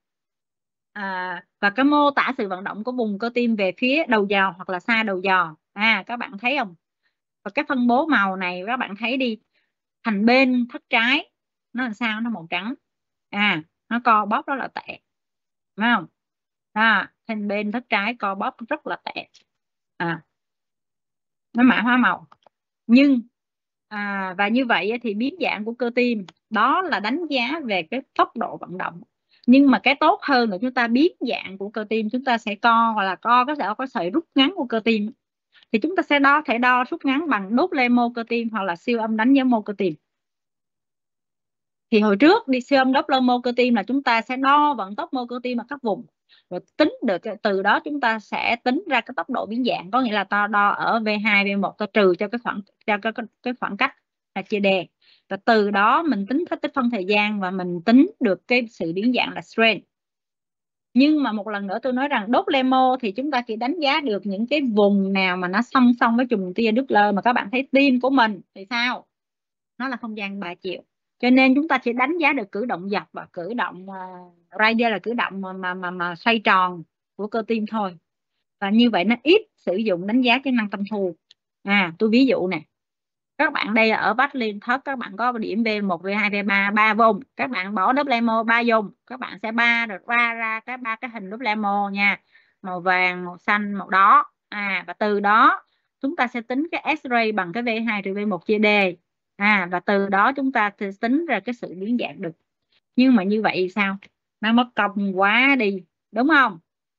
Speaker 1: à, và cái mô tả sự vận động của vùng cơ tim về phía đầu giò hoặc là xa đầu giò. À, các bạn thấy không, và cái phân bố màu này các bạn thấy đi, thành bên thất trái nó làm sao, nó màu trắng. À, nó co bóp rất là tệ, đúng không? À, thành bên thất trái co bóp rất là tệ. À, nó mã hóa màu. Nhưng à, và như vậy thì biến dạng của cơ tim đó là đánh giá về cái tốc độ vận động. Nhưng mà cái tốt hơn là chúng ta biến dạng của cơ tim, chúng ta sẽ co, hoặc là co có thể có sợi rút ngắn của cơ tim, thì chúng ta sẽ đo thể đo rút ngắn bằng Doppler mô cơ tim hoặc là siêu âm đánh dấu mô cơ tim. Thì hồi trước đi siêu âm Doppler mô cơ tim là chúng ta sẽ đo vận tốc mô cơ tim ở các vùng, rồi tính được, từ đó chúng ta sẽ tính ra cái tốc độ biến dạng, có nghĩa là ta đo ở vê hai vê một, ta trừ cho cái khoảng cho cái, cái khoảng cách là chia đề, và từ đó mình tính cái tích phân thời gian và mình tính được cái sự biến dạng là strength. Nhưng mà một lần nữa tôi nói rằng Doppler mô thì chúng ta chỉ đánh giá được những cái vùng nào mà nó song song với chùm tia Doppler, mà các bạn thấy tim của mình thì sao, nó là không gian ba chiều, cho nên chúng ta chỉ đánh giá được cử động dọc và cử động uh, radial là cử động mà, mà mà mà xoay tròn của cơ tim thôi, và như vậy nó ít sử dụng đánh giá chức năng tâm thu. À, tôi ví dụ nè, các bạn đây là ở vách liên thất, các bạn có điểm vê một, vê hai, vê ba, ba vùng, các bạn bỏ Doppler mô ba vùng, các bạn sẽ ba được ra ra cái ba cái hình Doppler mô nha, màu vàng, màu xanh, màu đỏ. À, và từ đó chúng ta sẽ tính cái X-ray bằng cái vê hai trừ vê một chia D. À, và từ đó chúng ta sẽ tính ra cái sự biến dạng được. Nhưng mà như vậy sao, nó mất công quá đi, đúng không?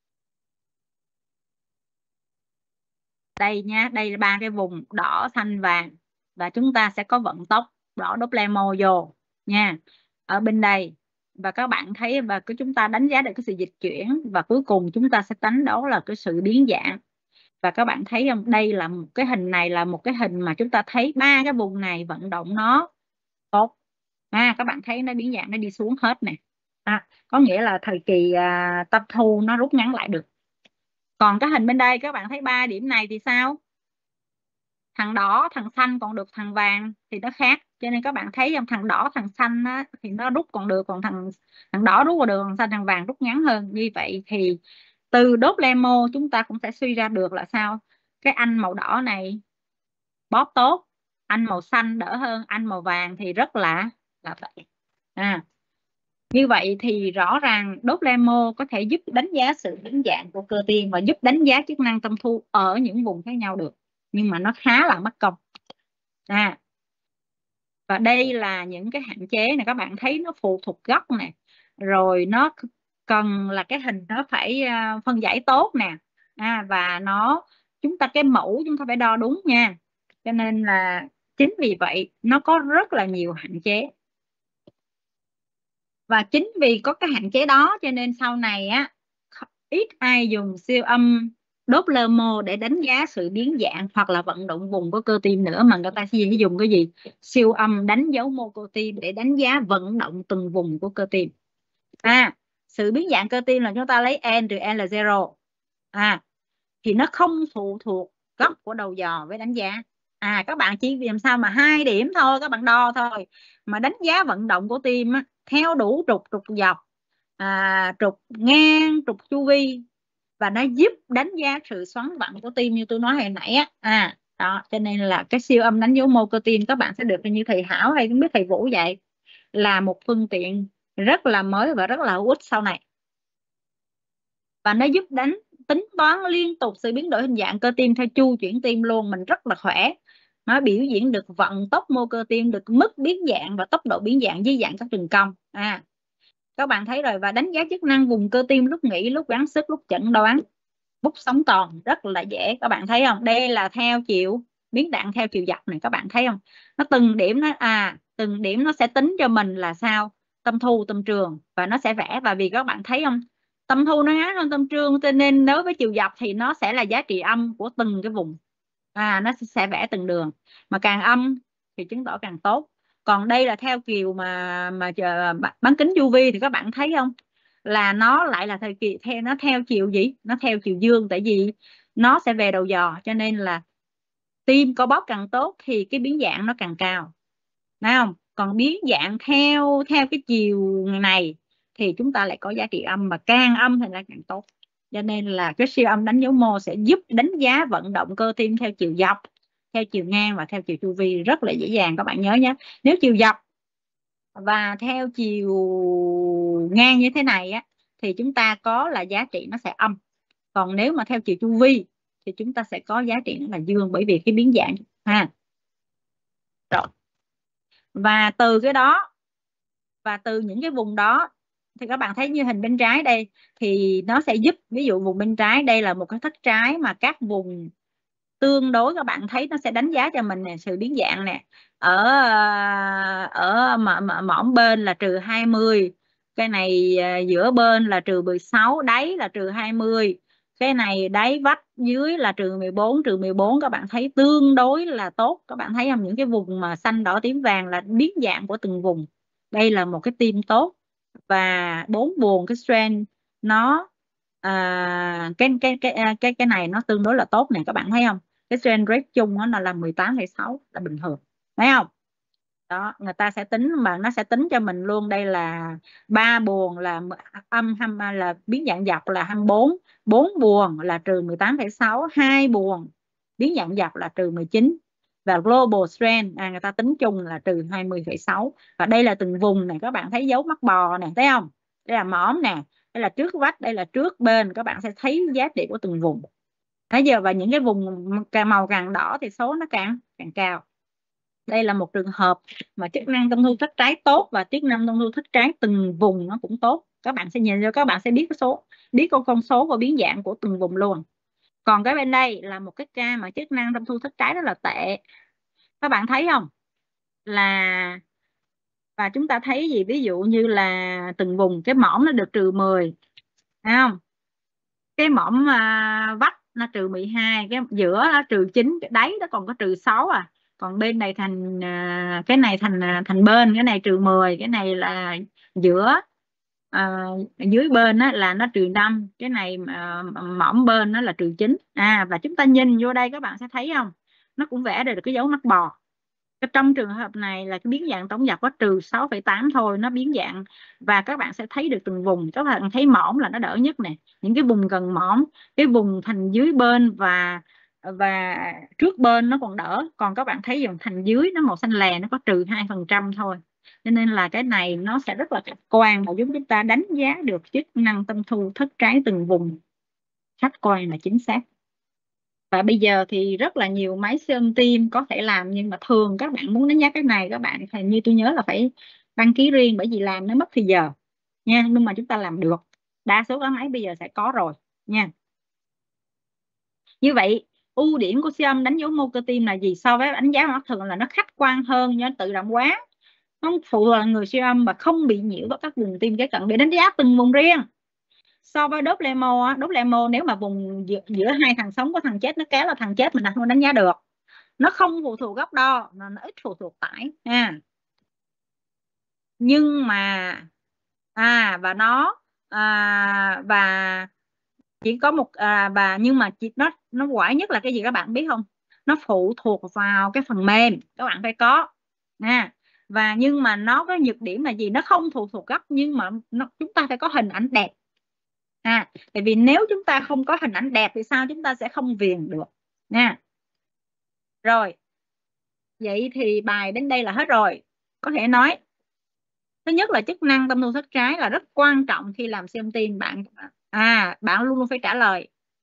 Speaker 1: Đây nha, đây là ba cái vùng đỏ, xanh, vàng, và chúng ta sẽ có vận tốc đỏ Doppler mô vô nha, ở bên đây. Và các bạn thấy, và cái chúng ta đánh giá được cái sự dịch chuyển, và cuối cùng chúng ta sẽ tính đó là cái sự biến dạng. Và các bạn thấy không, đây là một cái hình này là một cái hình mà chúng ta thấy ba cái vùng này vận động nó tốt. À, các bạn thấy nó biến dạng, nó đi xuống hết nè. À, có nghĩa là thời kỳ à, tâm thu nó rút ngắn lại được. Còn cái hình bên đây các bạn thấy ba điểm này thì sao, thằng đỏ, thằng xanh còn được, thằng vàng thì nó khác. Cho nên các bạn thấy không, thằng đỏ, thằng xanh á, thì nó rút còn được, còn thằng thằng đỏ rút còn được, thằng xanh, thằng vàng rút ngắn hơn. Như vậy thì từ Doppler mô chúng ta cũng sẽ suy ra được là sao, cái anh màu đỏ này bóp tốt, anh màu xanh đỡ hơn, anh màu vàng thì rất là là vậy. À, như vậy thì rõ ràng Doppler mô có thể giúp đánh giá sự biến dạng của cơ tim và giúp đánh giá chức năng tâm thu ở những vùng khác nhau được, nhưng mà nó khá là mất công. À, và đây là những cái hạn chế này, các bạn thấy nó phụ thuộc góc nè, rồi nó cần là cái hình nó phải à, phân giải tốt nè. À, và nó chúng ta cái mẫu chúng ta phải đo đúng nha, cho nên là chính vì vậy nó có rất là nhiều hạn chế. Và chính vì có cái hạn chế đó cho nên sau này á, ít ai dùng siêu âm Doppler mô để đánh giá sự biến dạng hoặc là vận động vùng của cơ tim nữa, mà người ta sẽ dùng cái gì, siêu âm đánh dấu mô cơ tim để đánh giá vận động từng vùng của cơ tim. À, sự biến dạng cơ tim là chúng ta lấy n trừ n là zero. À, thì nó không phụ thuộc góc của đầu giò với đánh giá. À, các bạn chỉ làm sao mà hai điểm thôi, các bạn đo thôi mà đánh giá vận động của tim á, theo đủ trục, trục dọc, à, trục ngang, trục chu vi, và nó giúp đánh giá sự xoắn vặn của tim như tôi nói hồi nãy á. À, đó, cho nên là cái siêu âm đánh dấu mô cơ tim các bạn sẽ được như thầy Hảo hay không biết thầy Vũ vậy, là một phương tiện rất là mới và rất là hữu ích sau này, và nó giúp đánh tính toán liên tục sự biến đổi hình dạng cơ tim theo chu chuyển tim luôn, mình rất là khỏe. Nó biểu diễn được vận tốc mô cơ tim, được mức biến dạng và tốc độ biến dạng dưới dạng các đường cong. À, các bạn thấy rồi. Và đánh giá chức năng vùng cơ tim lúc nghỉ, lúc gắng sức, lúc chẩn đoán, bút sống còn rất là dễ. Các bạn thấy không? Đây là theo chiều biến dạng theo chiều dọc này, các bạn thấy không? Nó từng điểm nó à từng điểm nó sẽ tính cho mình là sao? Tâm thu, tâm trường, và nó sẽ vẽ. Và vì các bạn thấy không, tâm thu nó ngắn hơn tâm trương, cho nên đối với chiều dọc thì nó sẽ là giá trị âm của từng cái vùng. À, nó sẽ vẽ từng đường, mà càng âm thì chứng tỏ càng tốt. Còn đây là theo chiều mà mà chờ, bán kính u vê thì các bạn thấy không, là nó lại là thời kỳ theo nó theo chiều gì, nó theo chiều dương, tại vì nó sẽ về đầu giò, cho nên là tim co bóp càng tốt thì cái biến dạng nó càng cao, thấy không? Còn biến dạng theo theo cái chiều này thì chúng ta lại có giá trị âm, mà càng âm thì nó càng tốt. Cho nên là cái siêu âm đánh dấu mô sẽ giúp đánh giá vận động cơ tim theo chiều dọc, theo chiều ngang và theo chiều chu vi rất là dễ dàng. Các bạn nhớ nhé, nếu chiều dọc và theo chiều ngang như thế này á thì chúng ta có là giá trị nó sẽ âm. Còn nếu mà theo chiều chu vi thì chúng ta sẽ có giá trị nó là dương, bởi vì cái biến dạng ha. Rồi. Và từ cái đó và từ những cái vùng đó thì các bạn thấy như hình bên trái đây thì nó sẽ giúp, ví dụ vùng bên trái đây là một cái thất trái mà các vùng tương đối, các bạn thấy nó sẽ đánh giá cho mình nè sự biến dạng nè. Ở ở mỏm bên là trừ hai mươi, cái này giữa bên là trừ mười sáu, đáy là trừ hai mươi, cái này đáy vách dưới là trừ mười bốn, trừ mười bốn. Các bạn thấy tương đối là tốt. Các bạn thấy không, những cái vùng mà xanh đỏ tím vàng là biến dạng của từng vùng. Đây là một cái tim tốt. Và bốn buồng cái strand nó à, cái cái cái cái cái này nó tương đối là tốt này, các bạn thấy không? Cái strand rate chung nó là mười tám phẩy sáu là bình thường, thấy không? Đó, người ta sẽ tính mà nó sẽ tính cho mình luôn. Đây là ba buồng là âm hai, là biến dạng dọc là hai mươi bốn, bốn buồng là trừ mười tám phẩy sáu, hai buồng biến dạng dọc là trừ mười chín, và global strand à, người ta tính chung là trừ hai mươi phẩy sáu. Và đây là từng vùng này, các bạn thấy dấu mắt bò nè, thấy không? Đây là mỏm nè, đây là trước vách, đây là trước bên, các bạn sẽ thấy giá trị của từng vùng. Thấy giờ, và những cái vùng càng màu càng đỏ thì số nó càng càng cao. Đây là một trường hợp mà chức năng tâm thu thất trái tốt và chức năng tâm thu thất trái từng vùng nó cũng tốt. Các bạn sẽ nhìn vô, các bạn sẽ biết cái số, biết con con số và biến dạng của từng vùng luôn. Còn cái bên đây là một cái ca mà chức năng tâm thu thất trái rất là tệ. Các bạn thấy không? Là và chúng ta thấy gì, ví dụ như là từng vùng cái mỏm nó được trừ mười, thấy không? Cái mỏm à, vách nó trừ mười hai, cái giữa nó trừ chín, cái đáy nó còn có trừ sáu à. Còn bên này thành à, cái này thành à, thành bên, cái này trừ mười, cái này là giữa à, dưới bên á, là nó trừ năm, cái này à, mỏm bên nó là trừ chín. À, và chúng ta nhìn vô đây các bạn sẽ thấy không, nó cũng vẽ được cái dấu mắt bò. Trong trường hợp này là cái biến dạng tổng dọc có trừ sáu phẩy tám thôi, nó biến dạng. Và các bạn sẽ thấy được từng vùng. Các bạn thấy mỏm là nó đỡ nhất nè, những cái vùng gần mỏm, cái vùng thành dưới bên và và trước bên nó còn đỡ. Còn các bạn thấy vùng thành dưới nó màu xanh lè, nó có trừ hai phần trăm thôi. Cho nên là cái này nó sẽ rất là khách quan và giúp chúng ta đánh giá được chức năng tâm thu thất trái từng vùng khách quan là chính xác. Và bây giờ thì rất là nhiều máy siêu âm tim có thể làm, nhưng mà thường các bạn muốn đánh giá cái này, các bạn hình như tôi nhớ là phải đăng ký riêng, bởi vì làm nó mất thì giờ nha. Nhưng mà chúng ta làm được, đa số các máy bây giờ sẽ có rồi nha. Như vậy ưu điểm của siêu âm đánh dấu mô cơ tim là gì so với đánh giá mắt thường, là nó khách quan hơn nha, tự động hóa, không phụ là người siêu âm và không bị nhiễu vào các vùng tim kế cận để đánh giá từng vùng riêng. So với đốt lemo á, đốt lemo nếu mà vùng giữa, giữa hai thằng sống có thằng chết nó kéo là thằng chết mình không đánh giá được. Nó không phụ thuộc góc đo, nó ít phụ thuộc tải nha. Nhưng mà à và nó à, và chỉ có một à, và nhưng mà chỉ nó nó quái nhất là cái gì các bạn biết không? Nó phụ thuộc vào cái phần mềm các bạn phải có nha. Và nhưng mà nó có nhược điểm là gì? Nó không phụ thuộc góc, nhưng mà nó, chúng ta phải có hình ảnh đẹp. À, tại vì nếu chúng ta không có hình ảnh đẹp thì sao chúng ta sẽ không viền được nha. Rồi, vậy thì bài đến đây là hết rồi. Có thể nói thứ nhất là chức năng tâm thu thất trái là rất quan trọng khi làm siêu âm tim. Bạn à bạn luôn luôn phải trả lời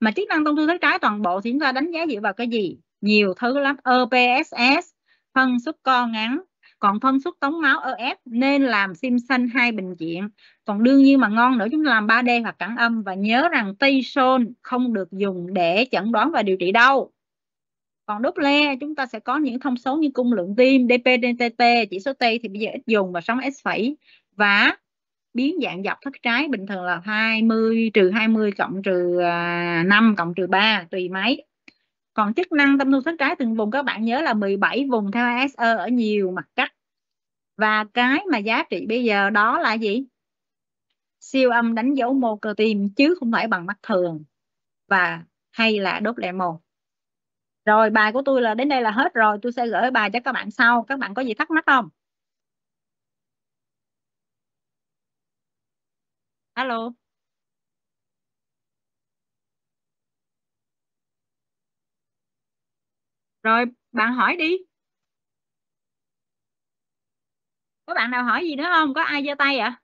Speaker 1: Mà chức năng ung thư thất trái toàn bộ thì chúng ta đánh giá dựa vào cái gì? Nhiều thứ lắm. e pê ét ét, phân suất co ngắn, còn phân suất tống máu e ép nên làm sim xanh hai bệnh viện. Còn đương nhiên mà ngon nữa chúng ta làm ba D hoặc cản âm. Và nhớ rằng Tison không được dùng để chẩn đoán và điều trị đâu. Còn Doppler chúng ta sẽ có những thông số như cung lượng tim, đê pê, đê tê tê, chỉ số T thì bây giờ ít dùng, và sóng S phẩy, và biến dạng dọc thất trái bình thường là hai mươi trừ hai mươi cộng trừ năm cộng trừ ba tùy mấy. Còn chức năng tâm thu thất trái từng vùng các bạn nhớ là mười bảy vùng theo i ét e ở nhiều mặt cắt. Và cái mà giá trị bây giờ đó là gì? Siêu âm đánh dấu mô cơ tim chứ không phải bằng mắt thường, và hay là Doppler mô. Rồi bài của tôi là đến đây là hết rồi, tôi sẽ gửi bài cho các bạn sau. Các bạn có gì thắc mắc không? Alo. Rồi bạn hỏi đi. Có bạn nào hỏi gì nữa không? Có ai giơ tay ạ? À?